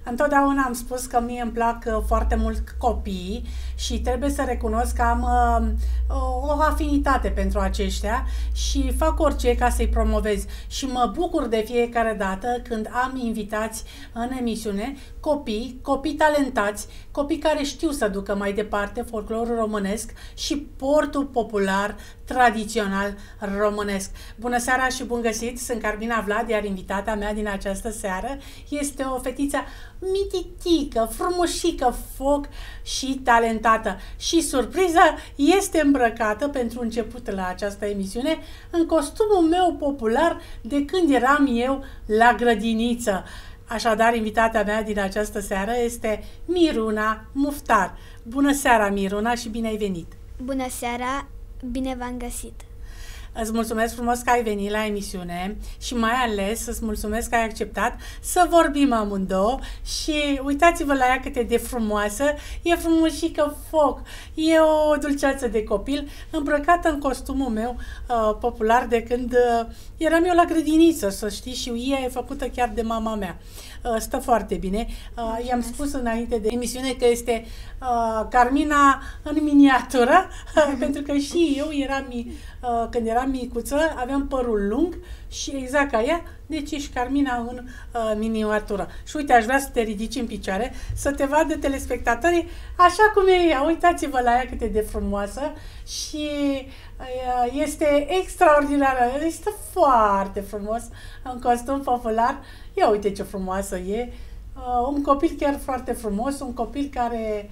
Întotdeauna am spus că mie îmi plac foarte mult copiii și trebuie să recunosc că am o afinitate pentru aceștia și fac orice ca să-i promovez. Și mă bucur de fiecare dată când am invitați în emisiune copii talentați, copii care știu să ducă mai departe folclorul românesc și portul popular tradițional românesc. Bună seara și bun găsit! Sunt Carmina Vlad, iar invitata mea din această seară este o fetiță mititică, frumușică, foc și talentată. Și surpriza, este îmbrăcată pentru început la această emisiune în costumul meu popular de când eram eu la grădiniță. Așadar, invitata mea din această seară este Miruna Muftar. Bună seara, Miruna, și bine ai venit! Bună seara, bine v-am găsit! Îți mulțumesc frumos că ai venit la emisiune și mai ales îți mulțumesc că ai acceptat să vorbim amândouă și uitați-vă la ea cât e de frumoasă, e frumușică foc, e o dulceață de copil îmbrăcată în costumul meu popular de când eram eu la grădiniță, să știi, și ea e făcută chiar de mama mea. Stă foarte bine. I-am spus înainte de emisiune că este Carmina în miniatură, pentru că și eu când eram micuță, aveam părul lung și exact ca ea, deci ești Carmina în miniatură. Și uite, aș vrea să te ridici în picioare, să te vadă telespectatorii așa cum e ea. Uitați-vă la ea cât e de frumoasă și este extraordinară. Este foarte frumos în costum popular. Ia uite ce frumoasă e. Un copil chiar foarte frumos, un copil care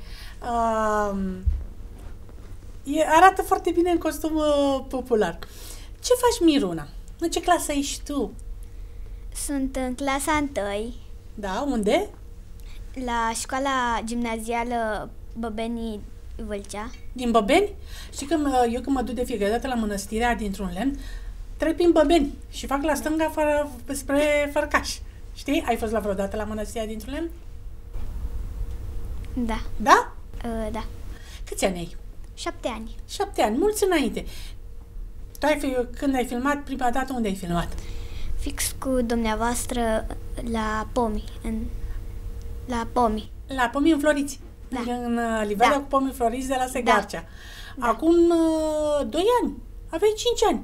arată foarte bine în costum popular. Ce faci, Miruna? În ce clasă ești tu? Sunt în clasa 1. Da, unde? La școala gimnazială Băbenii Vâlcea. Din Băbeni? Știi că eu când mă duc de fiecare dată la mănăstirea dintr-un lemn, trec prin Băbeni și fac la stânga spre Fărcaș. Știi? Ai fost la vreodată la mănăstirea dintr-un lemn? Da. Da? Da. Câți ani ai? 7 ani. 7 ani, mulți înainte. Când ai filmat prima dată, unde ai filmat? Fix cu dumneavoastră la Pomi. La Pomi. La Pomii Înfloriți. Da. În livada cu pomii floriți de la Segarcea. Da. Acum 2 ani. Aveai 5 ani.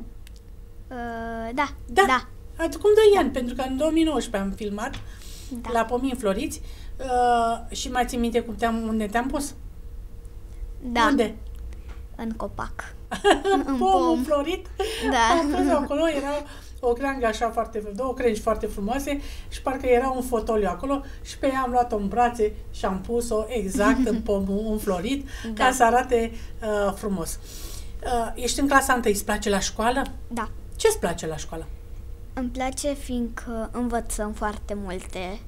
Da. Acum 2 ani, pentru că în 2019 am filmat la Pomii Înfloriți și mai ții minte unde te-am pus? Da. Unde? În copac. În pomul florit. Da. Am pus acolo, era o creangă așa două crengi foarte frumoase și parcă era un fotoliu acolo și pe ea am luat-o în brațe și am pus-o exact în pomul înflorit, ca să arate frumos. Ești în clasa 1, îți place la școală? Da. Ce îți place la școală? Îmi place fiindcă învățăm foarte multe.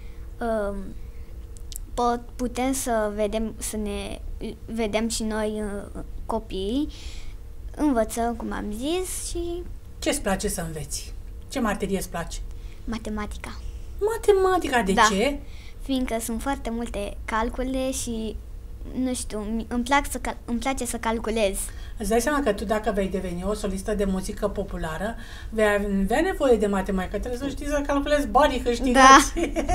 Putem să ne vedem și noi copiii, învățăm, cum am zis, și... Ce îți place să înveți? Ce materie îți place? Matematica. Matematica, de ce? Fiindcă sunt foarte multe calcule și, nu știu, îmi place să calculez. Îți dai seama că tu, dacă vei deveni o solistă de muzică populară, vei avea nevoie de matematică. Trebuie să știi să calculezi banii câștigați. Da.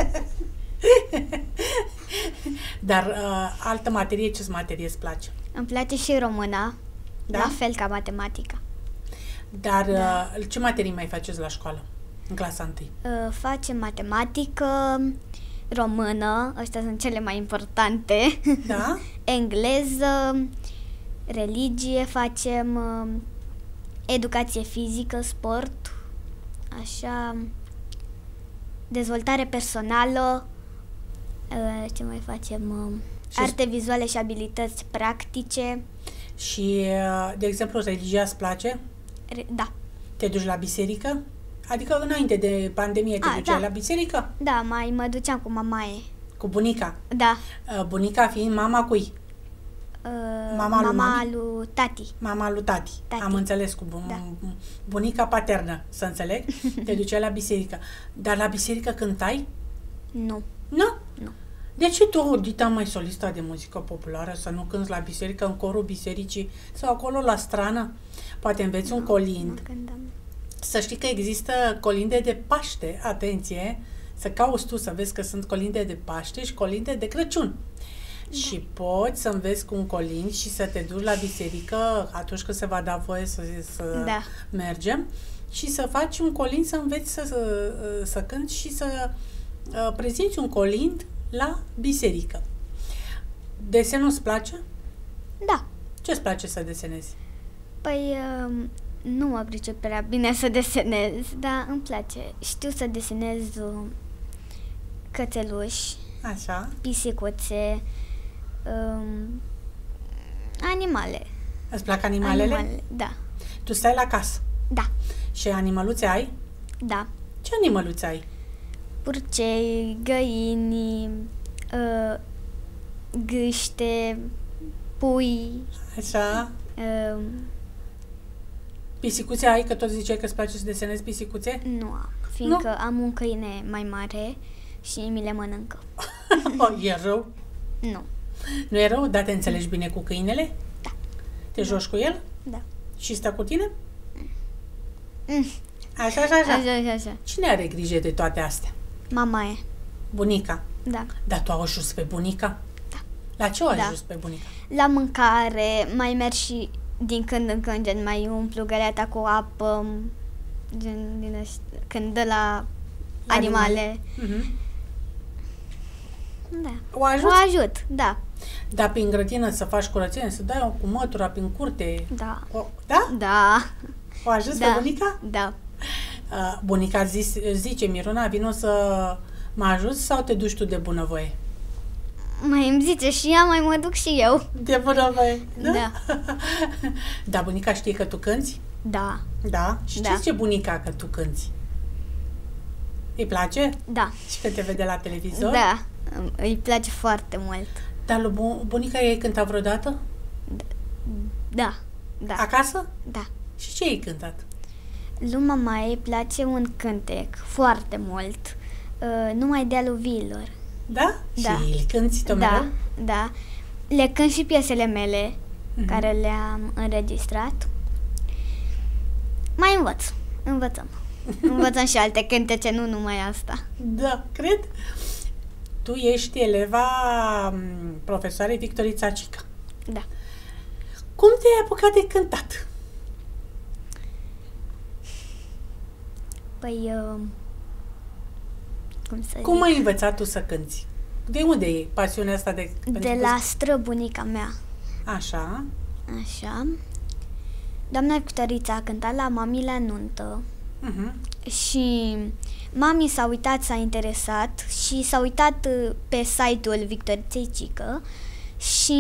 Dar altă materie, ce materie îți place? Îmi place și româna, la fel ca matematica. Dar ce materii mai faceți la școală, în clasa 1? Facem matematică, română, astea sunt cele mai importante. Da? Engleză, religie facem, educație fizică, sport, așa, dezvoltare personală, ce mai facem? Arte vizuale și abilități practice. Și, de exemplu, religia îți place? Da. Te duci la biserică? Adică înainte de pandemie te duceai la biserică? Da, mai mă duceam cu mamaie. Cu bunica? Da. Bunica fiind mama cui? Mama lui tati. Mama lui tati. Am înțeles, cu bunica paternă, să înțeleg. Te duceai la biserică. Dar la biserică cântai? Nu. Nu? Nu. De ce tu, dita mai solista de muzică populară, să nu cânti la biserică, în corul bisericii sau acolo la strană? Poate înveți un colind. Să știi că există colinde de Paște, atenție, să cauți tu să vezi că sunt colinde de Paște și colinde de Crăciun. Și poți să înveți cu un colind și să te duci la biserică atunci când se va da voie să mergem și să faci un colind, să înveți să cânti și să prezinți un colind la biserică. Desenul îți place? Da. Ce îți place să desenezi? Păi nu mă pricep prea bine să desenez, dar îmi place. Știu să desenez cățeluși, așa, pisicuțe, animale. Îți plac animalele? Animale, da. Tu stai la casă? Da. Și animăluțe ai? Da. Ce animăluțe ai? Purcei, găini, gâște, pui. Așa. Pisicuțe ai? Că tot ziceai că îți place să desenezi pisicuțe? Nu am, fiindcă am un câine mai mare și mi le mănâncă. E rău? Nu. Nu e rău? Dar te înțelegi bine cu câinele? Da. Te joci cu el? Da. Și stă cu tine? Așa. Așa. Cine are grijă de toate astea? Mama e. Bunica? Da. Dar tu au ajuns pe bunica? Da. La ce o ajuns pe bunica? La mâncare, mai merg și din când în când, gen mai umplu găleata cu apă, gen când dă la animale. Da. O ajut? O ajut, da. Dar prin grădină să faci curățenie, să dai cu mătura prin curte? Da. Da? Da. O ajuns pe bunica? Da. Bunica zice, Miruna, vino să mă ajuți sau te duci tu de bunăvoie? Mai îmi zice și ea, mai mă duc și eu. De bunăvoie? Da. Da, bunica știe că tu cânti? Da. Da? Și ce zice bunica că tu cânti? Îi place? Da. Și când te vede la televizor? Da. Îi place foarte mult. Dar lui bunica ei cânta vreodată? Da. Da. Acasă? Da. Și ce ai cântat? Lui mama ei place un cântec foarte mult, numai de-a lui Vilor. Da? Da. Și îl cânti tot mereu? Da. Le cânt și piesele mele, care le-am înregistrat. Mai învățăm. Învățăm și alte cântece, nu numai asta. Da, cred. Tu ești eleva profesoarei Victorița Cică. Da. Cum te-ai apucat de cântat? Păi, cum ai învățat tu să cânti? De unde e pasiunea asta de... De la străbunica mea. Așa. Așa. Doamna Victorița a cântat la mami la nuntă. Și mami s-a uitat, s-a interesat și s-a uitat pe site-ul Victoriței Cică și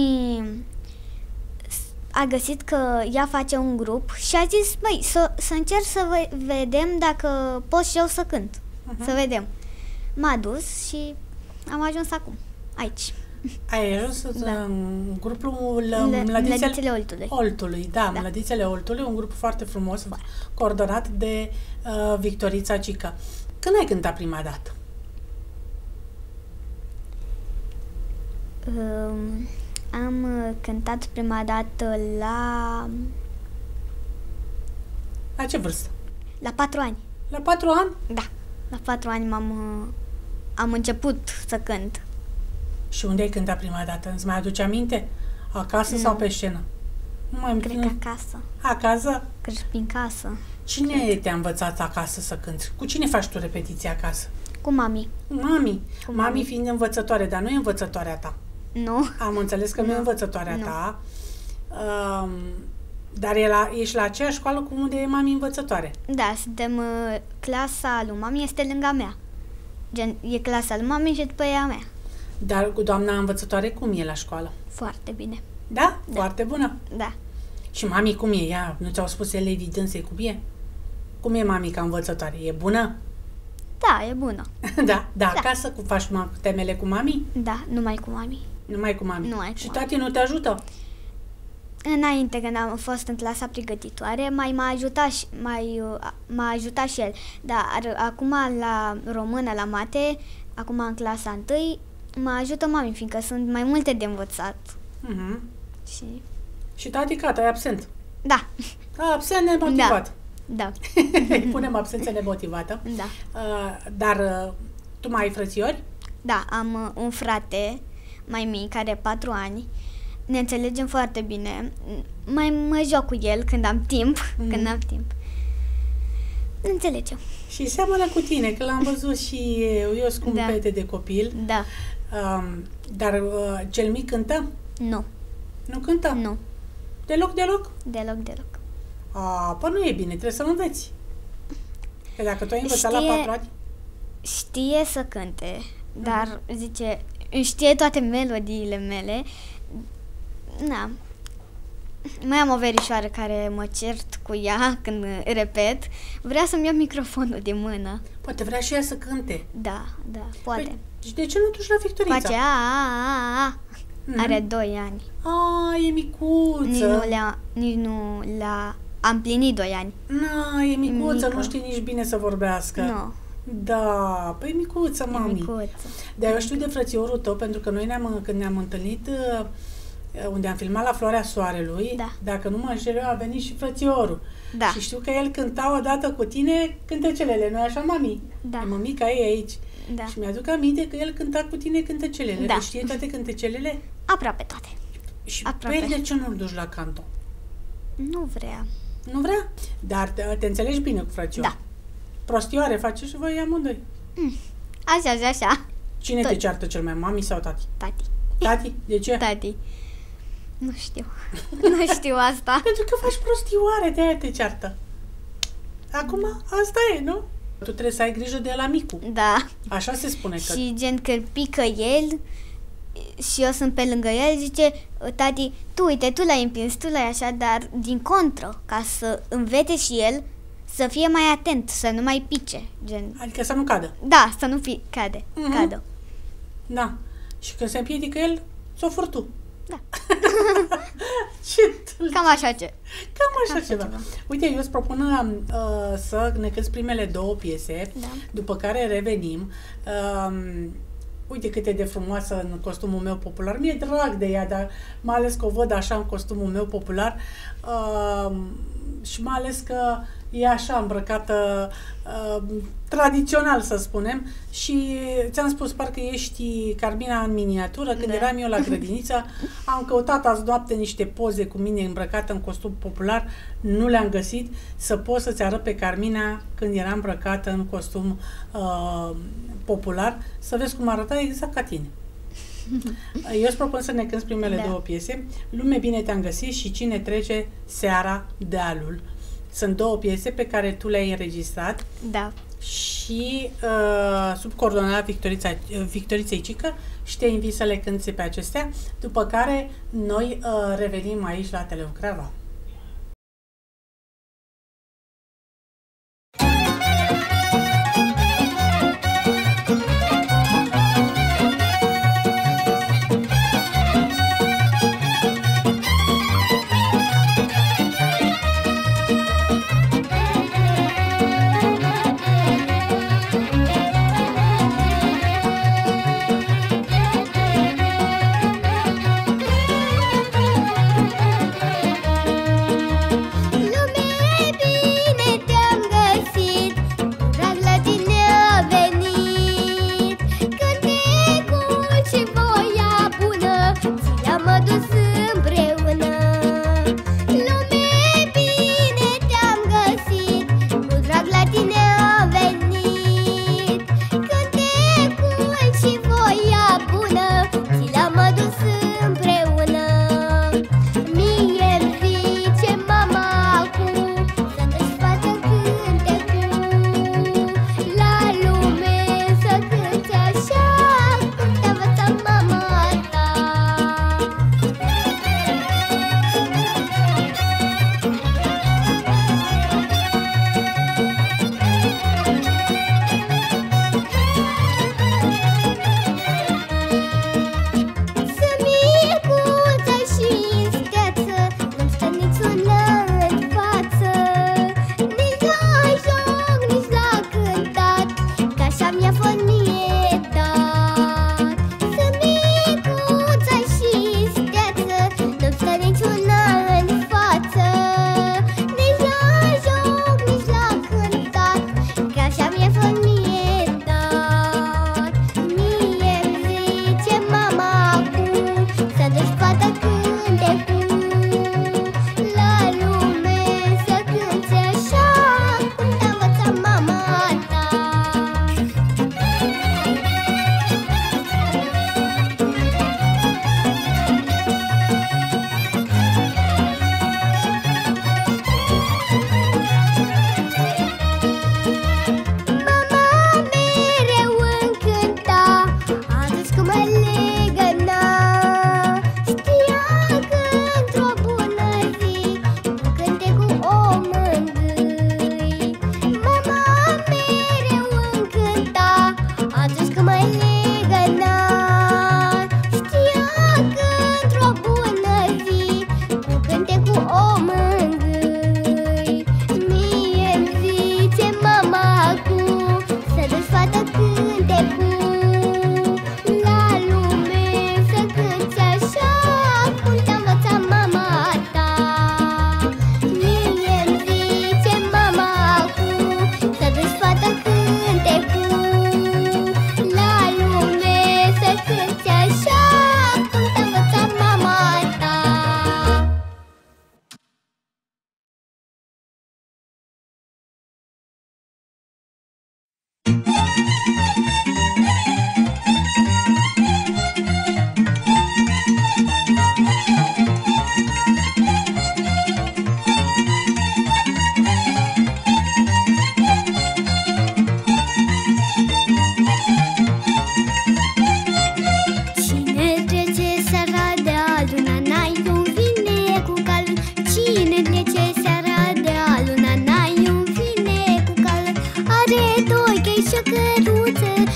a găsit că ea face un grup și a zis, băi, să încerc să vedem dacă pot și eu să cânt. Să vedem. M-a dus și am ajuns acum, aici. Ai ajuns în grupul Mlădițele Oltului. Oltului, da, Mlădițele Oltului, un grup foarte frumos, coordonat de Victorița Cică. Când ai cântat prima dată? Am cântat prima dată la... La ce vârstă? La 4 ani. La 4 ani? Da. La 4 ani am început să cânt. Și unde ai cântat prima dată? Îți mai aduce aminte? Acasă sau pe scenă? Cred că acasă. Acasă? Cred prin casă. Cine te-a învățat acasă să cânti? Cu cine faci tu repetiții acasă? Cu mami. Mami. Mami fiind învățătoare, dar nu e învățătoarea ta. Nu. Am înțeles că nu e învățătoarea ta. Dar ești la aceeași școală cu unde e mami învățătoare. Da, suntem clasa lui mami este lângă mea. Gen, e clasa lui mami și după ea mea. Dar cu doamna învățătoare cum e la școală? Foarte bine. Da? Foarte bună? Da. Și mami cum e? Ea, nu ți-au spus elevii dânsei cum e? Cum e mami ca învățătoare? E bună? Da, e bună. Da. Acasă faci temele cu mami? Da, numai cu mami. Numai cu mami. Și tati nu te ajută? Înainte, când am fost în clasa pregătitoare, m-a ajutat și el. Dar acum la română, la mate, acum în clasa 1, mă ajută mami, fiindcă sunt mai multe de învățat. Și tati, gata, e absent? Da. Absent nemotivat? Da. Punem absență nemotivată. Da. Dar Tu mai ai frățiori? Da, am un frate mai mic, care are 4 ani. Ne înțelegem foarte bine. Mai mă joc cu el când am timp. Când am timp. Ne înțelegem. Și seamănă cu tine, că l-am văzut și eu sunt cu un pete de copil. Da. Dar cel mic cântă? Nu. Nu cântă? Nu. Deloc? Deloc. Păi nu e bine, trebuie să-l înveți. Că dacă tu ai învățat la 4 ani... Știe să cânte, dar zice, știe toate melodiile mele. Na. Mai am o verișoară care mă cert cu ea când repet. Vrea să-mi ia microfonul din mână. Poate vrea și ea să cânte. Da, poate. Păi, și de ce nu duci la Victorița? Face Are 2 ani. E micuță. Nici nu am plinit 2 ani. E micuță, nu știe nici bine să vorbească. Nu. Da, păi micuță, mami. Dar eu știu de frățiorul tău, pentru că noi când ne-am întâlnit unde am filmat la Floarea Soarelui, dacă nu mă înșel eu, a venit și frățiorul. Da. Și știu că el cânta odată cu tine cântăcelele, nu-i așa, mami? Da. Mămica e aici. Da. Și mi-aduc aminte că el cânta cu tine cântăcelele. Da. Știe toate cântăcelele? Aproape toate. Și pe el de ce nu-l duci la canto? Nu vrea. Nu vrea? Dar te înțelegi bine cu frățiorul? Da. Prostioare faceți și voi amândoi? Așa. Cine te ceartă cel mai, mami sau tati? Tati. Tati? De ce? Tati. Nu știu. Nu știu asta. Pentru că faci prostioare, de-aia te ceartă. Acum, asta e, nu? Tu trebuie să ai grijă de la micu. Da. Așa se spune că... Și gen când pică el și eu sunt pe lângă el, zice, tati, tu l-ai împins, tu l-ai așa, dar din contră, ca să învețe și el să fie mai atent, să nu mai pice. Gen. Adică să nu cadă. Da, să nu cadă. Da. Și când se împiedică el, s-o fur tu. Da. Cam așa ceva. Uite, eu îți propun să ne cânti primele 2 piese, după care revenim. Uite cât e de frumoasă în costumul meu popular. Mi-e drag de ea, dar mai ales că o văd așa în costumul meu popular și mai ales că e așa îmbrăcată tradițional, să spunem. Și ți-am spus, parcă ești Carmina în miniatură. Când eram eu la grădiniță, am căutat azi noapte niște poze cu mine îmbrăcată în costum popular, nu le-am găsit. Să pot să-ți arăt pe Carmina când era îmbrăcată în costum popular, să vezi cum arăta exact ca tine. Eu îți propun să ne cânti primele 2 piese. Lume bine te-am găsit și Cine trece seara dealul. Sunt 2 piese pe care tu le-ai înregistrat. Da. Și sub coordonarea Victoriței Cică, și te invit să le cânti pe acestea, după care noi revenim aici la Teleocrava.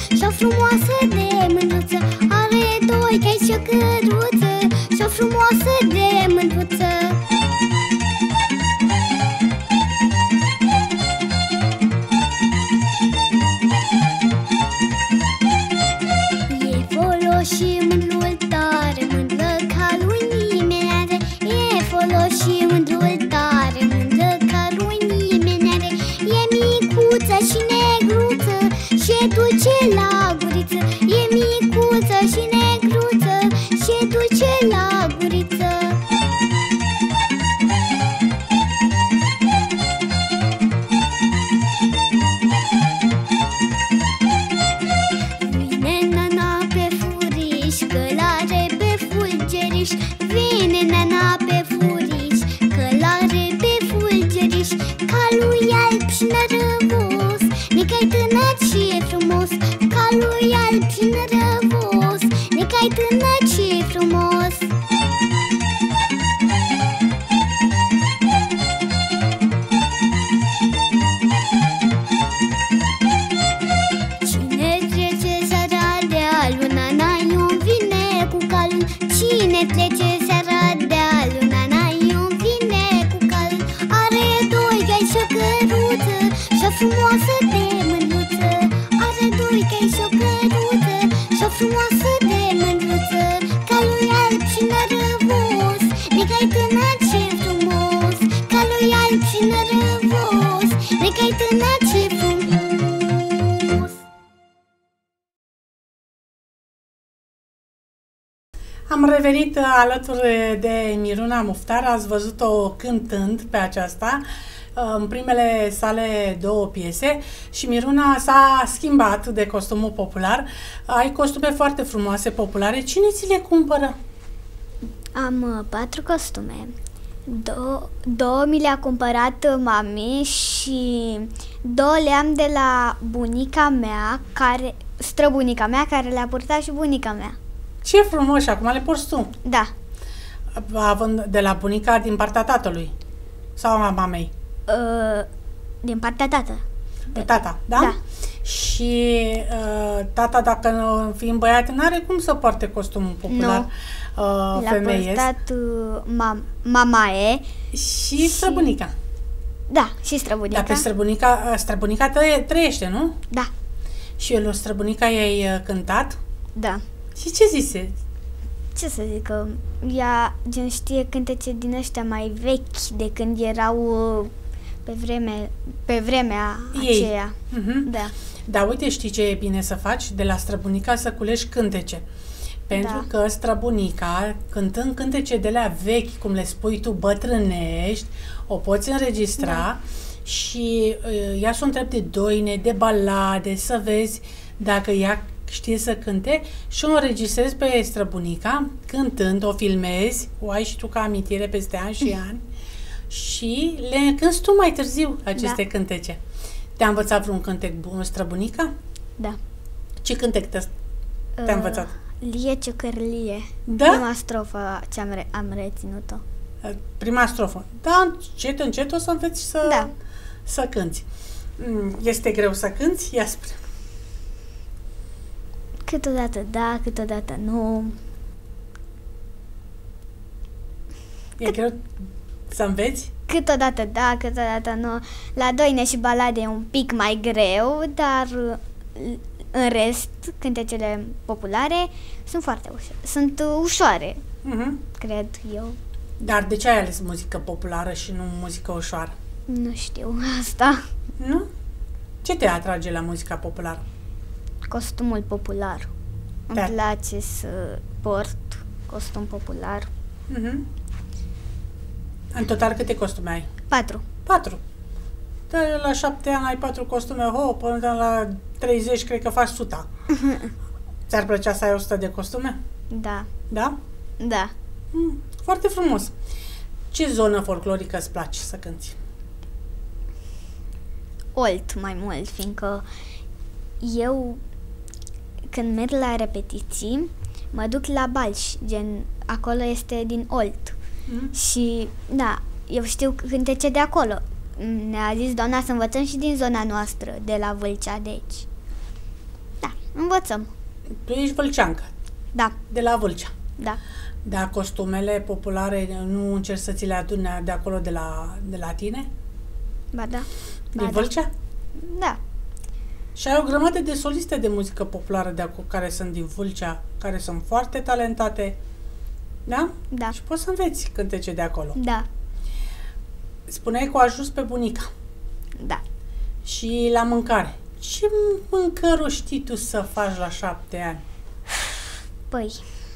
și-o frumoasă de mândruță. Are doi cai și o căruță și-o frumoasă de mândruță. E folos și mândrul tare, mândră ca lui nimeni are. E folos și mândrul tare, mândră ca lui nimeni are. E micuță și negruță și duce la guriță. E micuță și negruță și duce la guriță. Vine nana pe furiș, călare pe fulgeriș. Vine nana pe furiș, călare pe fulgeriș. Calul e alb și nărăvos, necai tânăr și e frumos. Calul e alb și nărăvos, necai tânăr și e frumos. Cine trece seara de luna, n-ai vine cu calul. Cine trece seara de luna, n-ai vine cu calul. Are doi cai și o căruță și-o frumoasă de mândruță. Are doi cai și o căruță și-o frumoasă de mândruță. Calul e alb și nărăvos, necai tânăr și frumos. Calul e alb și nărăvos, necai tânăr și frumos. Am revenit alături de Miruna Muftar, ați văzut-o cântând pe aceasta în primele sale două piese și Miruna s-a schimbat de costumul popular. Ai costume foarte frumoase, populare. Cine ți le cumpără? Am 4 costume. Două mi le-a cumpărat mami și 2 le-am de la bunica mea, străbunica mea, care le-a purtat și bunica mea. Ce frumos! Și acum le porți tu. Da. Având de la bunica din partea tatălui sau a mamei? Din partea tată. Tata, da? Da. Și tata, dacă fiind băiat, n-are cum să poarte costumul popular femeiesc. Le-a purtat mamae Și străbunica. Da, și străbunica. Dar pe străbunica trăiește, nu? Da. Și lui străbunica i-ai cântat? Da. Și ce zise? Ce să zic, că ea gen știe cântece din ăștia mai vechi de când erau pe vremea ei. aceea. Da. Da, uite, știi ce e bine să faci? De la străbunica să culegi cântece. Pentru că străbunica, cântând cântece de la vechi, cum le spui tu, bătrânești, o poți înregistra și ea să o întrebi de doine, de balade, să vezi dacă ea știe să cânte și o înregistrezi pe străbunica, cântând, o filmezi, o ai și tu ca amintire peste ani și ani și le cânti tu mai târziu aceste cântece. Te-a învățat vreun cântec bun străbunica? Da. Ce cântec te-a învățat? Lie ciocărlie. Da? Prima strofă ce am reținut-o. Prima strofă. Da, încet o să înveți să cânti. Este greu să cânti? Ia spune. Câteodată da, câteodată nu. E greu să înveți? Câteodată da, câteodată nu. La doine și balade e un pic mai greu, dar în rest, cântecele populare sunt foarte ușoare. Sunt ușoare, cred eu. Dar de ce ai ales muzică populară și nu muzică ușoară? Nu știu asta. Nu? Ce te atrage la muzica populară? Costumul popular. Îmi place să port costum popular. În total câte costume ai? 4. 4. Dar la 7 ani ai 4 costume, până la 30 cred că faci 100. Ți-ar plăcea să ai 100 de costume? Da. Da? Da. Foarte frumos. Ce zonă folclorică îți place să cânti? Olt mai mult, fiindcă eu când merg la repetiții mă duc la Balș, gen acolo este din Olt. Și da, eu știu cântece de acolo. Ne-a zis doamna să învățăm și din zona noastră, de la Vâlcea, deci. Da. Învățăm. Tu ești vâlceancă, Da, de la Vâlcea. da. Dar costumele populare nu încerci să ți le aduni de acolo, de la tine? Ba da. Din Vâlcea? Da. Și ai o grămadă de soliste de muzică populară de acolo, care sunt din Vâlcea, care sunt foarte talentate. Da? Da. Și poți să înveți cântece de acolo. Da. Spuneai că o ajuns pe bunica. Da. Și la mâncare. Ce mâncăruri știi tu să faci la 7 ani? Păi,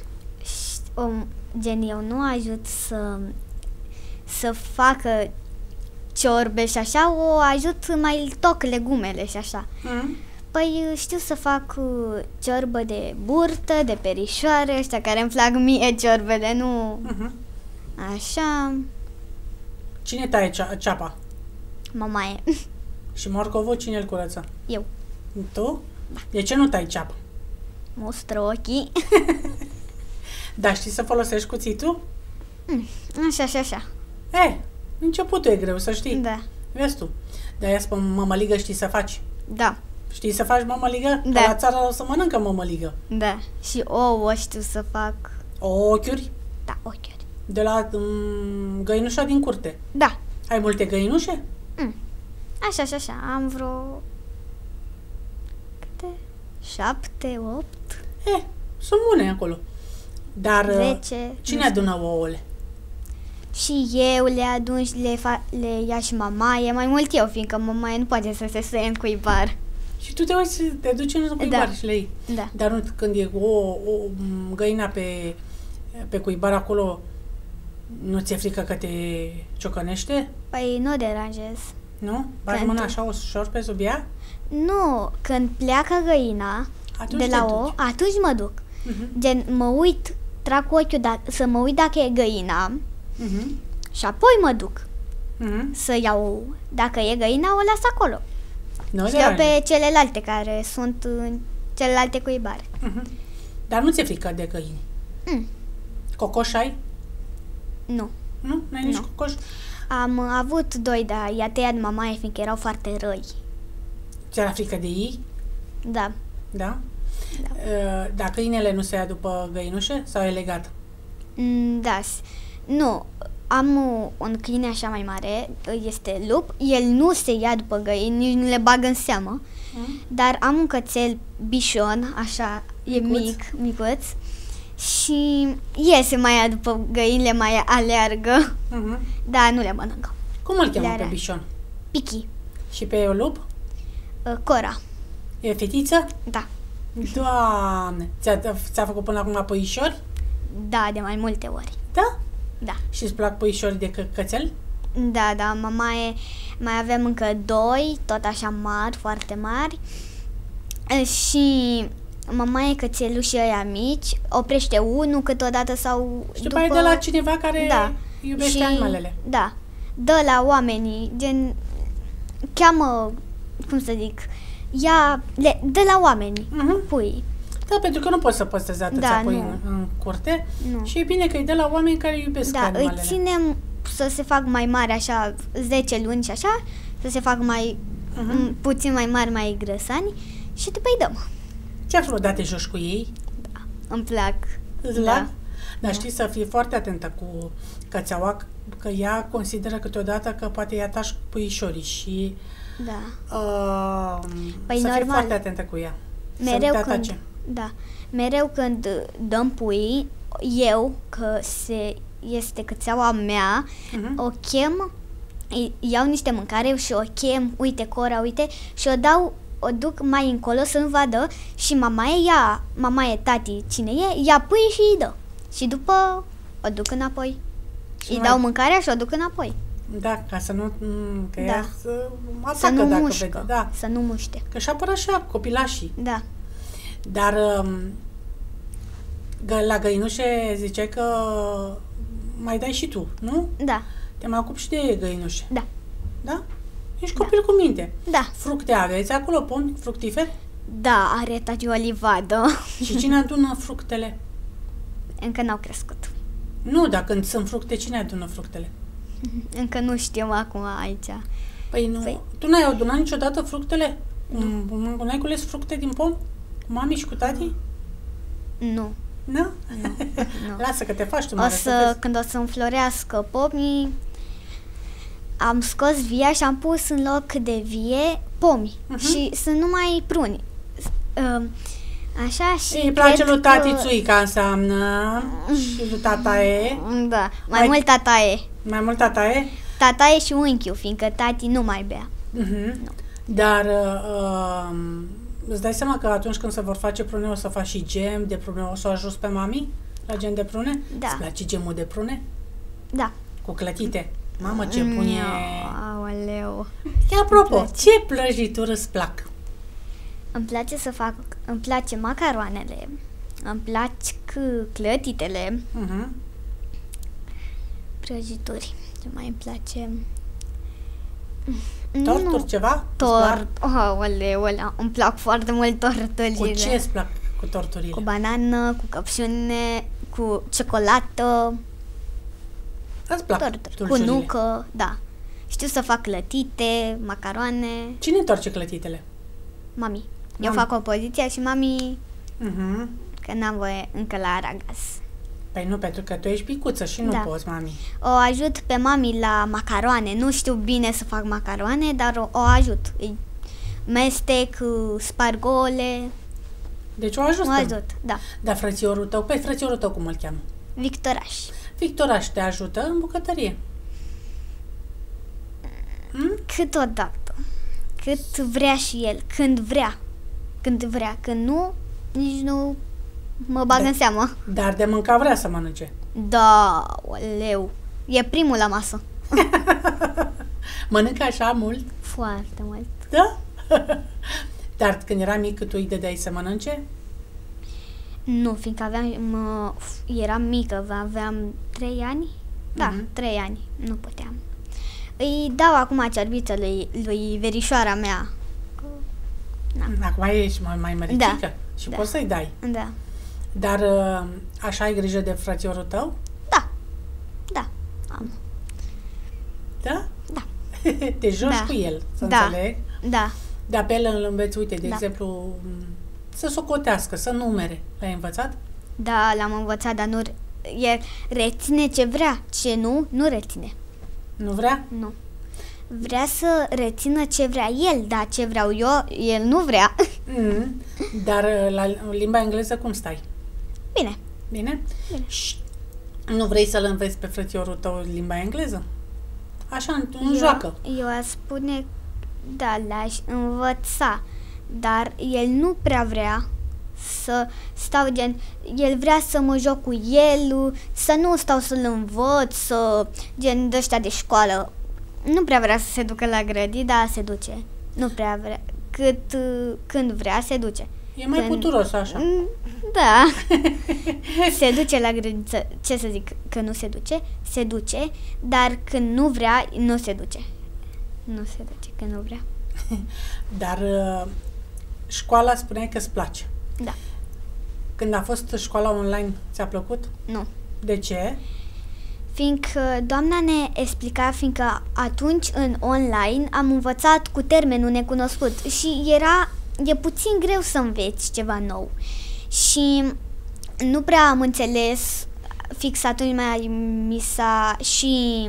gen, eu nu ajut să facă ciorbe și așa, o ajut mai toc legumele și așa. Păi știu să fac ciorbă de burtă, de perișoare, ăștia care îmi plac mie ciorbele, nu... Așa... Cine taie ceapa? Mamaie. Și morcovul cine îl curăță? Eu. Tu? De ce nu tai ceapa? Mustră ochii. Da, știi să folosești cuțitul? Așa. Începutul e greu, să știi. Da. Vezi tu. De-aia spun mămăligă știi să faci. Da. Știi să faci mămăligă? Da. Că la țară o să mănâncă mămăligă. Da. Și ouă știu să fac. Ochiuri? Da, ochiuri. De la găinușa din curte. Da. Ai multe găinușe? Așa. Am vreo... câte? 7, 8? Sunt bune acolo. Dar 10. cine adună ouăle? Și eu le adun și le ia și mamaie, mai mult eu, fiindcă mamaie nu poate să se suie în cuibar. Și tu te duci în cuibar și le iei. Da. Dar nu, când e o găina pe cuibar acolo, nu ți-e frică că te ciocănește? Păi nu deranjez. Nu? Bagi mâna așa ușor pe sub ea? Nu, când pleacă găina Atunci de la te ou, duci. atunci mă duc. Gen, mă uit, trag cu ochiul să mă uit dacă e găina și apoi mă duc să iau. Dacă e găina, o las acolo. Nu Și de iau rare. pe celelalte care sunt în celelalte cuibare. Dar nu ți-e frică de găini? Cocoș ai? Nu. Nu? N-ai nici cocoș? Am avut 2, dar i-a tăiat mamaie, fiindcă erau foarte răi. Ți-era frică de ei? Da. Da? Dar câinele nu se ia după găinușe sau e legat? Da. Nu. Am un câine așa mai mare, este lup. El nu se ia după găini, nici nu le bagă în seamă. Dar am un cățel bișon, așa, Micuț. micuț. Și iese mai ia după găini, le mai aleargă. Dar nu le mănâncă. Cum îl cheamă Le pe are. bișon? Pichi. Și pe lup? Cora. E fetiță? Da. Doamne! Ți-a făcut până acum păișori? Da, de mai multe ori. Da? Da. Și îți plac păișori de cățel? Da, mai avem încă 2, tot așa mari, foarte mari. Și mamaie cățelușii ăia mici, oprește unul câteodată sau Și după aia de la cineva care Da. iubește Și, animalele. Da. Dă la oamenii, gen, cheamă, cum să zic, dă la oameni, pui. Da, pentru că nu poți să păstrezi atâția pui nu. în curte. Nu. Și e bine că e de la oameni care iubesc Da, animalele. îi ținem să se fac mai mari, așa, 10 luni și așa, să se fac mai puțin mai mari, mai grăsani și după îi dăm. Ce-ar vreodată te joci cu ei? Îmi plac. Îți plac? Dar știi să fii foarte atentă cu cățeaua, că ea consideră câteodată că poate îi atași puișorii și Da. Păi să fii foarte atentă cu ea. Mereu când dăm pui, eu, că este cățeaua mea, o chem, iau niște mâncare și o chem, uite Cora, uite, și o duc mai încolo să nu vadă și mamaie, tati, cine e, ia pui și îi dă. Și după o duc înapoi. Îi dau mâncarea și o duc înapoi. Da, ca să nu... Că ea să atacă să nu dacă mușcă, vede. Da. să nu muște. Că și apără așa copilașii. Da. Dar la găinușe ziceai că mai dai și tu, nu? Da. Te mai ocupi și de găinușe. Da. Da? Ești copil cu minte. Da. Fructe aveți acolo, pomi fructiferi? Da, are tati o livadă. Și cine adună fructele? Încă n-au crescut. Nu, dar când sunt fructe, cine adună fructele? Încă nu știu acum aici. Păi nu. Tu n-ai adunat niciodată fructele? N-ai cules fructe din pom? Cu mami și cu tati? Nu. Nu? Nu. Lasă că te faci tu mare. Când o să înflorească pomii, am scos via și am pus în loc de vie pomi. Și sunt numai pruni. Așa și îi place lui tati țuica înseamnă și lui tataie. Da, mai mult tataie. Mai mult tataie? Tataie și unchiul, fiindcă tati nu mai bea. Nu. Dar îți dai seama că atunci când se vor face prune o să faci și gem de prune, o să o ajuți pe mami la gem de prune? Da. Îți place gemul de prune? Da. Cu clătite? Mamă, ce bun e! Aoleu. Apropo, ce prăjituri îți plac? Îmi place macaroanele, îmi plac clătitele, prăjituri. Ce mai îmi place? Torturi, ceva? Tort. Aoleu, îmi plac foarte mult torturile. Cu ce îți plac cu torturile? Cu banană, cu căpșune, cu ciocolată. Îți plac torturi, cu nucă, da. Știu să fac clătite, macaroane. Cine întoarce clătitele? Mami. Eu fac opoziția și mami, că n-am voie încă la aragaz. Păi nu, pentru că tu ești picuță și nu poți, mami. O ajut pe mami la macaroane. Nu știu bine să fac macaroane, dar o ajut. Mestec, spargole. Deci o ajut. Da. Dar frățiorul tău cum îl cheamă? Victoraș. Victoraș te ajută în bucătărie? Câteodată. Cât vrea și el. Când vrea. Când nu, nici nu mă bag în seamă. Dar de mânca vrea să mănânce. Da, oleu. E primul la masă. Mănâncă așa mult? Foarte mult. Da? Dar când era mic, tu îi dădeai să mănânce? Nu, fiindcă eram mică, aveam 3 ani. Da, 3 ani. Nu puteam. Îi dau acum ciorbiță lui verișoara mea. Acum ești mai măricică și poți să-i dai. Da. Dar așa ai grijă de frățiorul tău? Da. Am. Da? Da. Te joci cu el, să înțeleg? Da. Dar pe el îl înveți, uite, de exemplu, să socotească, să numere. L-ai învățat? Da, l-am învățat, dar nu... El reține ce vrea, ce nu reține. Nu vrea? Nu. Vrea să rețină ce vrea el, dar ce vreau eu, el nu vrea. Dar la limba engleză cum stai? Bine. Bine? Și nu vrei să-l înveți pe frățiorul tău limba engleză? Așa, în joacă. Eu aș spune, da, l-aș învăța, dar el nu prea vrea să stau el vrea să mă joc cu el, să nu stau să-l învăț, gen de ăștia de școală. Nu prea vrea să se ducă la grădini, dar se duce. Nu prea vrea. Când vrea, se duce. E mai puturos așa. Da. Se duce la grădiniță. Ce să zic? Că nu se duce? Se duce, dar când nu vrea, nu se duce. Nu se duce când nu vrea. Dar școala spuneai că îți place. Da. Când a fost școala online, ți-a plăcut? Nu. De ce? Fiindcă doamna ne explica, fiindcă atunci în online am învățat cu termenul necunoscut și e puțin greu să înveți ceva nou. Și nu prea am înțeles, fix atunci mi s-a și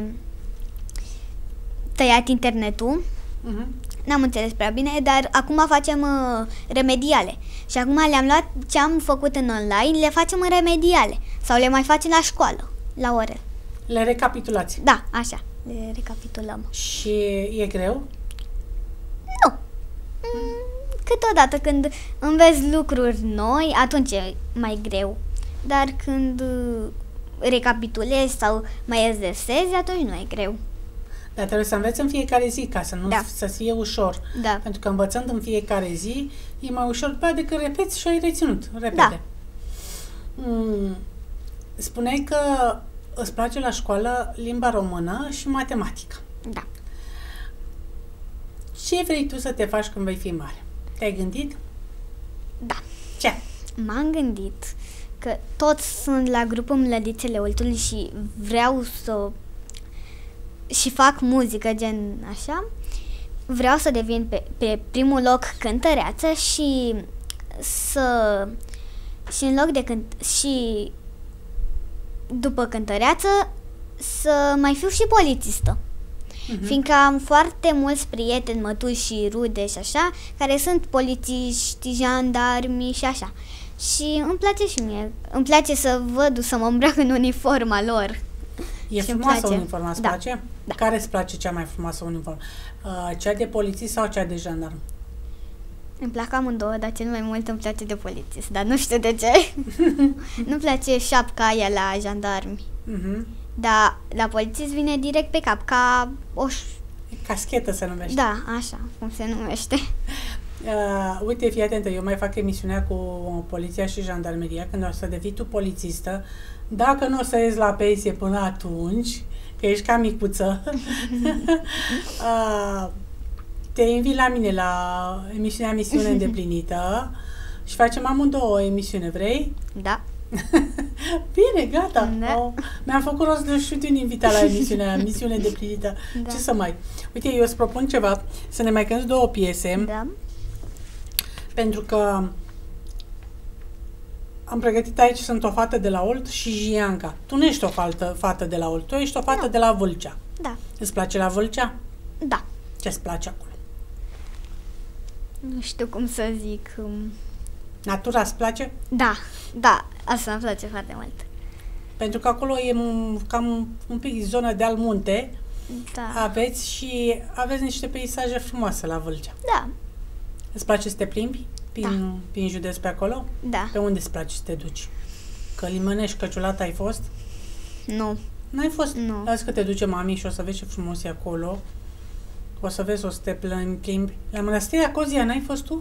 tăiat internetul. N-am înțeles prea bine, dar acum facem remediale. Și acum le-am luat ce am făcut în online, le facem în remediale. Sau le mai facem la școală, la ore. Le recapitulați? Da, așa, le recapitulăm. Și e greu? Nu. Câteodată când înveți lucruri noi, atunci e mai greu. Dar când recapitulezi sau mai exersezi, atunci nu e greu. Dar trebuie să înveți în fiecare zi, ca să nu să fie ușor. Da. Pentru că învățând în fiecare zi, e mai ușor după decât repeți și ai reținut repede. Da. Spuneai că îți place la școală limba română și matematică. Da. Ce vrei tu să te faci când vei fi mare? Te-ai gândit? Da. Ce? M-am gândit că toți sunt la grupul Mlădițele Oltului și vreau să... și fac muzică, gen așa. Vreau să devin pe primul loc cântăreață și să... Și în loc de și după cântăreață să mai fiu și polițistă. Fiindcă am foarte mulți prieteni, mătuși și rude și așa, care sunt polițiști, jandarmi și așa. Și îmi place și mie. Îmi place să văd, să mă îmbrac în uniforma lor. E frumoasă uniforma, îți place? Da. Care îți place cea mai frumoasă uniformă? Cea de polițist sau cea de jandarm? Îmi plac amândouă, dar cel mai mult îmi place de polițist, dar nu știu de ce. Nu-mi place șapca aia la jandarmi. Dar la polițist vine direct pe cap, ca o... Caschetă se numește. Da, așa, cum se numește. Uite, fii atentă, eu mai fac emisiunea cu poliția și jandarmeria, când o să devii tu polițistă. Dacă nu o să ies la pensie până atunci, că ești ca micuță, te invit la mine la emisiunea Misiune Îndeplinită și facem amândouă o emisiune, vrei? Da. Bine, gata. Da. Mi-am făcut rost de și un invitat la emisiunea Misiune Îndeplinită. Da. Ce să mai... Uite, eu îți propun ceva, să ne mai cânti două piese. Da. Pentru că am pregătit aici, sunt o fată de la Olt și Jianca. Tu nu ești o fată de la Olt, tu ești o fată de la Vâlcea. Da. Îți place la Vâlcea? Da. Ce-ți place acolo? Nu știu cum să zic. Natura îți place? Da, da, asta îmi place foarte mult. Pentru că acolo e cam un pic zonă de al munte. Da. Aveți niște peisaje frumoase la Vâlcea. Da. Îți place să te plimbi prin județ pe acolo? Da. Pe unde îți place să te duci? Călimănești, Căciulata ai fost? Nu. N-ai fost? Nu. Las că te duce mami și o să vezi ce frumos e acolo. O să vezi, o să te plimbi. La Mănăstirea Cozia n-ai fost tu?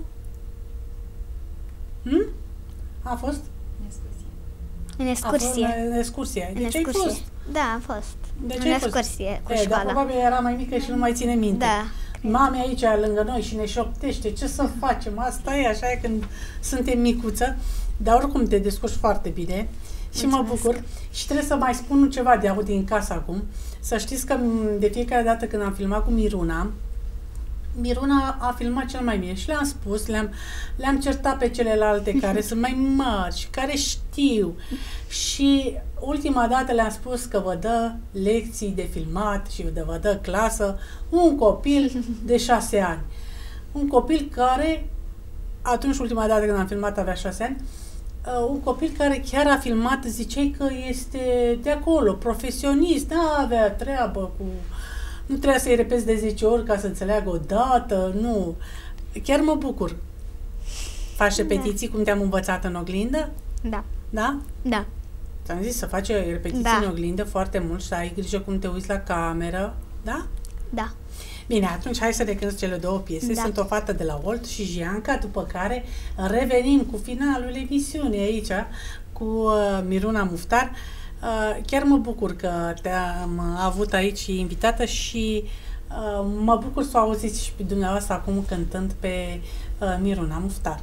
A fost? În excursie. În excursie. În excursie. Ai fost? Da, am fost. De ce în ai fost? excursie cu Dar școala. probabil era mai mică și nu mai ține minte. Da. Mami aici lângă noi și ne șoptește ce să facem. Asta e, așa e când suntem micuță. Dar oricum te descurci foarte bine și mă bucur. Și trebuie să mai spun ceva de avut din casă acum. Să știți că de fiecare dată când am filmat cu Miruna, Miruna a filmat cel mai bine și le-am spus, le-am certat pe celelalte care sunt mai mari și care știu. Și ultima dată le-am spus că vă dă lecții de filmat și vă dă clasă un copil de 6 ani. Un copil care, atunci ultima dată când am filmat avea 6 ani, un copil care chiar a filmat, ziceai că este de acolo, profesionist, n-avea treabă cu... Nu trebuia să-i repeți de 10 ori ca să înțeleagă o dată, nu. Chiar mă bucur. Faci repetiții cum te-am învățat în oglindă? Da. Da? Da. Ți-am zis să faci repetiții în oglindă foarte mult și să ai grijă cum te uiți la cameră, da? Da. Bine, atunci hai să ne cânti cele două piese. Da. Sunt o fată de la Olt și Jianca, după care revenim cu finalul emisiunii aici, cu Miruna Muftar. Chiar mă bucur că te-am avut aici invitată și mă bucur să o auziți și pe dumneavoastră acum cântând pe Miruna Muftar.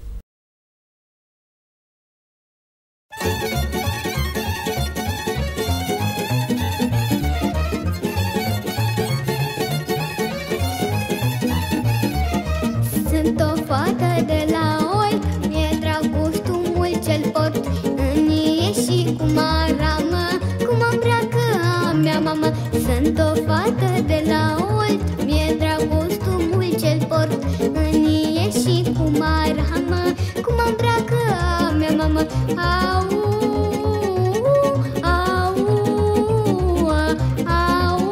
Sunt o fată de la Olt, mi-e drag costumul ce-l port. În ie și cu maramă, cum îmbracă a mea mamă. Sunt o fată de la Olt, mi-e drag costumul ce-l port. În ie și cu maramă, cum îmbracă a mea mamă. Au, au, au,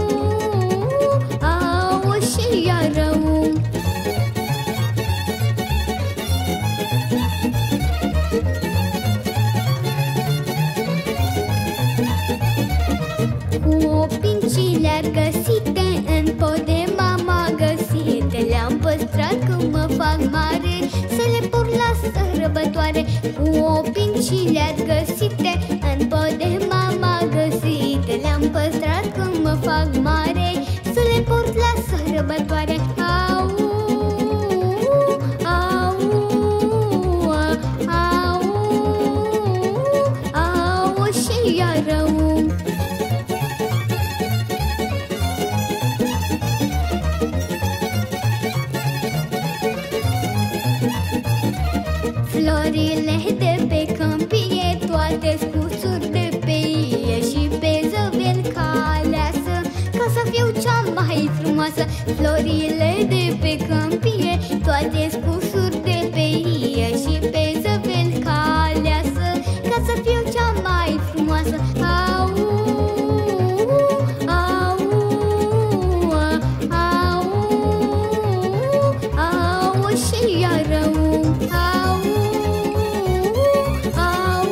au, și iară. Pincile-ar găsite în pod de mama găsite. Le-am păstrat când mă fac mare, să le port la sărbătoare. Cu opincile-ar găsite în pod de mama găsite. Le-am păstrat când mă fac mare, să le port la sărbătoare. Au, au, au, au, și iară. florile de pe câmpie, toate scuțuri de pe ie și pe zăvel caleasă, ca să fiu cea mai frumoasă. Florile de pe câmpie, toate scuțuri de pe ie și pe zăvel caleasă, ca să fiu cea mai frumoasă. Au, au, au, au, și iară au, au,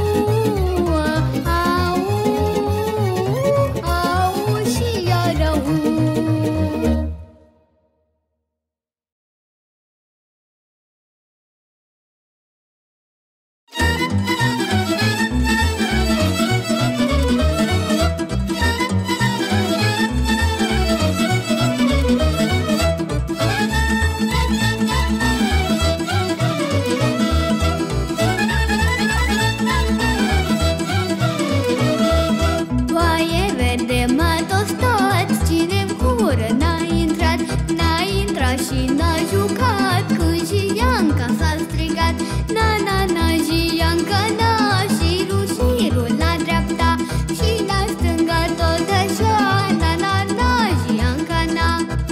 au, au, și iară Toaie verde m-a tostat, cine-n cură n-a intrat și n-a jucat. Când Jianca s-a strigat, na, Jianca, na, șirul la dreapta și la stânga tot așa, na, Jianca, na.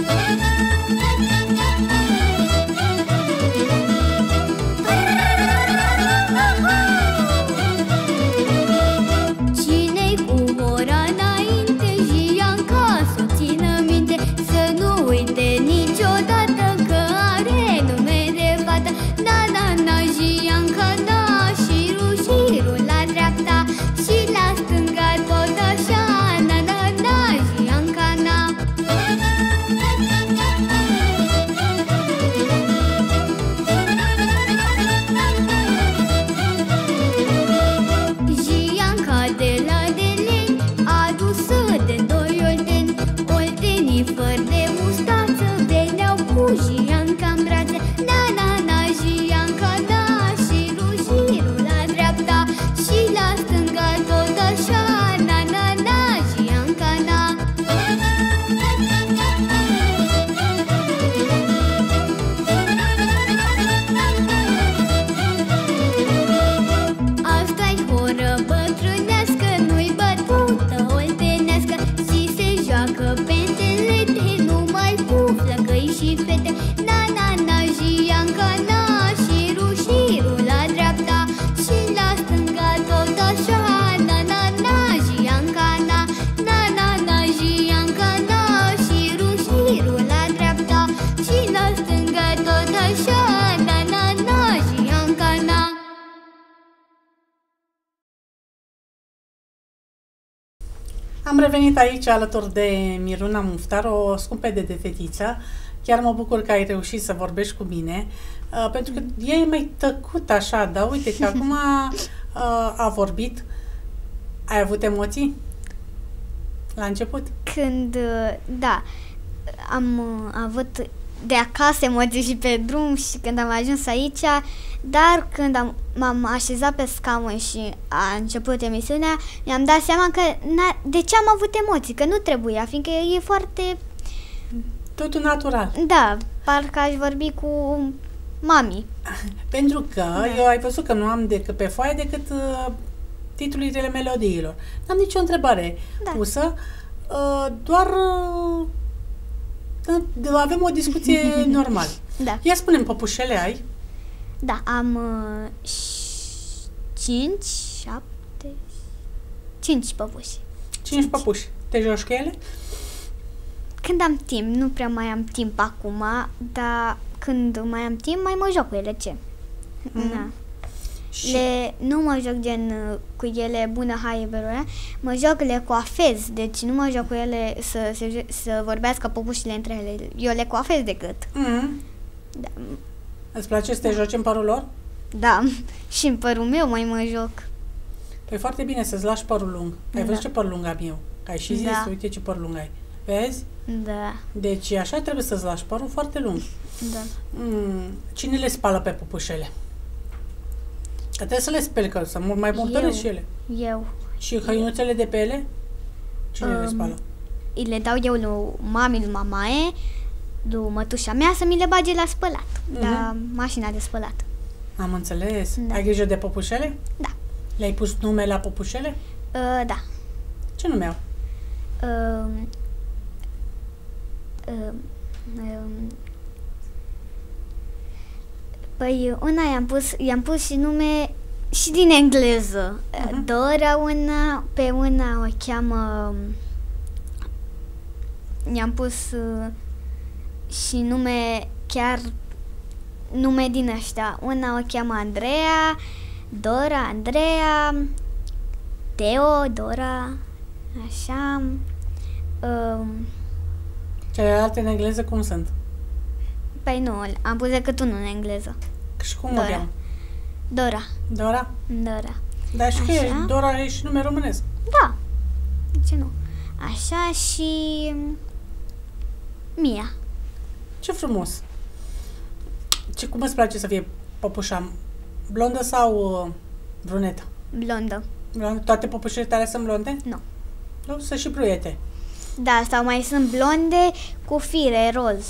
Cine-i cu ora înainte, Jianca să țină minte, să nu uite niciodată că are nume de fată. Na, Jianca, na, șirul la dreapta și la stânga tot așa, na, Jianca, na. Jianca de la Deleni a adusă de doi olteni, oltenii fără de mustață veneau cu Jianca-n brațe. Na, Jianca, da, șirul la dreapta și la stânga tot așa, na, Jianca, na. Asta-i horă bătrânească, nu-i bătută oltenească, și se joacă pentelete numai cu flăcăi și fete. Na, Jianca, na, șirul la dreapta și la stânga tot așa, na, Jianca, na. Na, Jianca, na, șirul la dreapta și la stânga tot așa, na, Jianca, na. Am revenit aici alături de Miruna Muftar, o scumpede de fetiță. Chiar mă bucur că ai reușit să vorbești cu mine, pentru că ea e mai tăcut așa, dar uite că acum a vorbit. Ai avut emoții la început? Când, da, am avut de acasă emoții și pe drum și când am ajuns aici, dar când m-am așezat pe scaună și a început emisiunea, mi-am dat seama că de ce am avut emoții, că nu trebuia, fiindcă e foarte... Totul natural. Da, parcă aș vorbi cu mami. Pentru că eu ai văzut că nu am decât pe foaie decât titlurile melodiilor. N-am nicio întrebare pusă, doar avem o discuție normală. Da. Ia spune-mi, păpușele ai? Da, am 5 păpuși. 5 păpuși. Te joci cu ele? Când am timp, nu prea mai am timp acum, dar când mai am timp, mai mă joc cu ele, ce? Da. Nu mă joc gen cu ele bună, hai, beruia, mă joc, le coafez, deci nu mă joc cu ele să vorbească păpușile între ele, eu le coafez decât. Da. Îți place să te joci în părul lor? Da, și în părul meu mai mă joc. Păi foarte bine să-ți lași părul lung. Ai văzut ce păr lung am eu? Că ai și zis, uite ce păr lung ai. Vezi? Da. Deci așa trebuie să-ți lași părul foarte lung. Da. Cine le spală pe pupușele? Că trebuie să le speli, că să mai montăresc și ele. Eu. Și hăinuțele de pe ele? Cine le spală? Le dau eu lui mami, lui mamaie, lui mătușa mea să mi le bage la spălat, la mașina de spălat. Am înțeles. Da. Ai grijă de păpușele? Da. Le-ai pus nume la păpușele? Da. Ce nume au? Păi una i-am pus și nume și din engleză. Dora una, pe una o cheamă, i-am pus și nume, chiar nume din ăștia. Una o cheamă Andreea, Dora, Andreea, Teo, Dora, așa. Celelalte în engleză cum sunt? Păi nu, am pus decât unul în engleză. Și cum o Dora. cheamă? Dora. Dora? Dora. Dar și că Așa. Dora e și nume românesc. Da. De ce nu? Așa și Mia. Ce frumos! Cum îți place să fie păpușa? Blondă sau brunetă? Blondă. Blondă? Toate păpușile tale sunt blonde? Nu. Nu, sunt și bruiete. Da, sau mai sunt blonde cu fire roz.